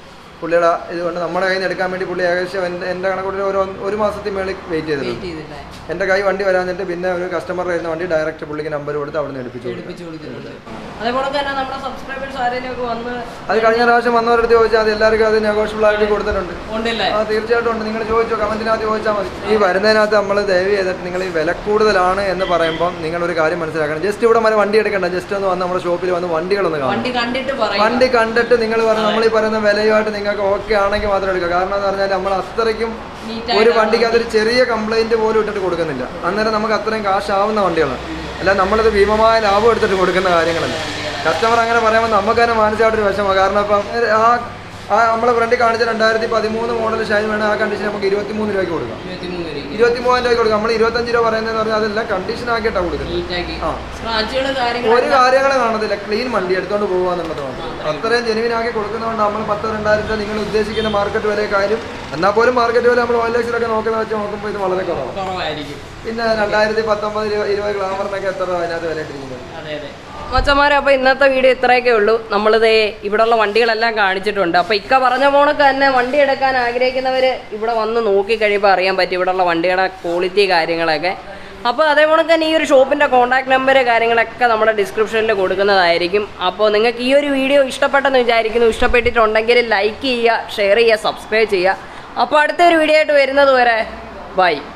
പുള്ളിയുടെ ഇതുകൊണ്ട് നമ്മുടെ കയ്യിൽ നിന്ന് എടുക്കാൻ വേണ്ടി പുള്ളി ഏകദേശം എൻ്റെ എൻ്റെ കണക്കൂട്ടിൽ ഒരു ഒരു മാസത്തിൽ മേളിൽ വെയിറ്റ് ചെയ്തിട്ടുണ്ട്. എൻ്റെ കൈ വണ്ടി വരാഞ്ഞിട്ട് പിന്നെ ഒരു കസ്റ്റമർ വരുന്ന വണ്ടി ഡയറക്റ്റ് പുള്ളിക്ക് നമ്പർ കൊടുത്ത് അവിടെ നിന്ന് എടുപ്പിച്ചു അതേപോലെ തന്നെ നമ്മുടെ സബ്സ്ക്രൈബേഴ്സ് ആരെയൊക്കെ വന്ന് അത് കഴിഞ്ഞ പ്രാവശ്യം വന്നവരടുത്ത് ചോദിച്ചാൽ അത് എല്ലാവർക്കും അത് നെഗോഷ്യബിൾ ആയിട്ട് കൊടുത്തിട്ടുണ്ട്. ആ തീർച്ചയായിട്ടും ഉണ്ട്. നിങ്ങൾ ചോദിച്ചോ, കമന്റിനകത്ത് ചോദിച്ചാൽ മതി. ഈ വരുന്നതിനകത്ത് നമ്മൾ ദയവ് ചെയ്തിട്ട് നിങ്ങൾ ഈ വില കൂടുതലാണ് എന്ന് പറയുമ്പോൾ നിങ്ങളൊരു കാര്യം മനസ്സിലാക്കണം. ജസ്റ്റ് ഇവിടെ വരെ വണ്ടി എടുക്കണ്ട, ജസ്റ്റ് ഒന്ന് വന്ന് നമ്മുടെ ഷോപ്പിൽ വന്ന് വണ്ടികളൊന്ന് കാണും. വണ്ടി കണ്ടിട്ട് നിങ്ങൾ പറഞ്ഞു നമ്മൾ ഈ പറയുന്ന വിലയുമായിട്ട് നിങ്ങൾക്ക് ഓക്കെ ആണെങ്കിൽ മാത്രം എടുക്കുക. കാരണം എന്ന് പറഞ്ഞാൽ നമ്മൾ അത്രയ്ക്കും ഒരു വണ്ടിക്ക് അതൊരു ചെറിയ കംപ്ലൈന്റ് പോലും ഇട്ടിട്ട് കൊടുക്കുന്നില്ല. അന്നേരം നമുക്ക് അത്രയും കാശാവുന്ന വണ്ടികളാണ്. അല്ല നമ്മളത് ഭീമമായ ലാഭം എടുത്തിട്ട് കൊടുക്കുന്ന കാര്യങ്ങളല്ല. കസ്റ്റമർ അങ്ങനെ പറയുമ്പോൾ നമുക്ക് തന്നെ മാനസികമായിട്ടൊരു വിഷമമാണ്. കാരണം ഇപ്പം ആ ആ നമ്മളെ ഫ്രണ്ടിൽ കാണിച്ച രണ്ടായിരത്തി പതിമൂന്ന് മോഡൽ ഷൈൻ വേണം, ആ കണ്ടീഷൻ നമുക്ക് ഇരുപത്തി മൂന്ന് രൂപയ്ക്ക് കൊടുക്കാം. ഇരുപത്തി മൂവായിരം രൂപയ്ക്ക് കൊടുക്കാം. നമ്മൾ ഇരുപത്തഞ്ച് രൂപ പറയുന്നതെന്ന് പറഞ്ഞാൽ അതെല്ലാം കണ്ടീഷൻ ആക്കിയിട്ടാണ് കൊടുക്കുന്നത്. ആ ഒരു കാര്യങ്ങൾ കാണത്തില്ല, ക്ലീൻ വണ്ടി എടുത്തോണ്ട് പോകുകയെന്നുള്ളതാണ്. അത്രയും ജെനുവിനാക്കി കൊടുക്കുന്നതുകൊണ്ട് നമ്മൾ പത്തോ രണ്ടായിരം രൂപ നിങ്ങൾ ഉദ്ദേശിക്കുന്ന മാർക്കറ്റ് വിലക്കാരും എന്നാൽ പോലും മാർക്കറ്റ് വില നമ്മൾ ഓയിലക്സിലൊക്കെ നോക്കുന്ന വെച്ച് നോക്കുമ്പോൾ ഇത് വളരെ കുറവായിരിക്കും. പിന്നെ രണ്ടായിരത്തി പത്തൊമ്പത് ഇരുപത് ഗ്ലാമറിനൊക്കെ എത്ര രൂപ അതിനകത്ത് വില ഇട്ടിരിക്കുന്നത്. മച്ചന്മാരെ, അപ്പോൾ ഇന്നത്തെ വീഡിയോ ഇത്രയൊക്കെ ഉള്ളൂ. നമ്മളിത് ഇവിടെയുള്ള വണ്ടികളെല്ലാം കാണിച്ചിട്ടുണ്ട്. അപ്പോൾ ഇക്ക പറഞ്ഞ പോണൊക്കെ തന്നെ വണ്ടി എടുക്കാൻ ആഗ്രഹിക്കുന്നവർ ഇവിടെ വന്ന് നോക്കി കഴിയുമ്പോൾ അറിയാൻ പറ്റും ഇവിടെയുള്ള വണ്ടിയുടെ ക്വാളിറ്റി കാര്യങ്ങളൊക്കെ. അപ്പോൾ അതേപോലെ തന്നെ ഈ ഒരു ഷോപ്പിൻ്റെ കോൺടാക്ട് നമ്പർ കാര്യങ്ങളൊക്കെ നമ്മുടെ ഡിസ്ക്രിപ്ഷനിൽ കൊടുക്കുന്നതായിരിക്കും. അപ്പോൾ നിങ്ങൾക്ക് ഈ ഒരു വീഡിയോ ഇഷ്ടപ്പെട്ടെന്ന് വിചാരിക്കുന്നു. ഇഷ്ടപ്പെട്ടിട്ടുണ്ടെങ്കിൽ ലൈക്ക് ചെയ്യുക, ഷെയർ ചെയ്യുക, സബ്സ്ക്രൈബ് ചെയ്യുക. അപ്പോൾ അടുത്തൊരു വീഡിയോ ആയിട്ട് വരുന്നത് വരെ ബൈ.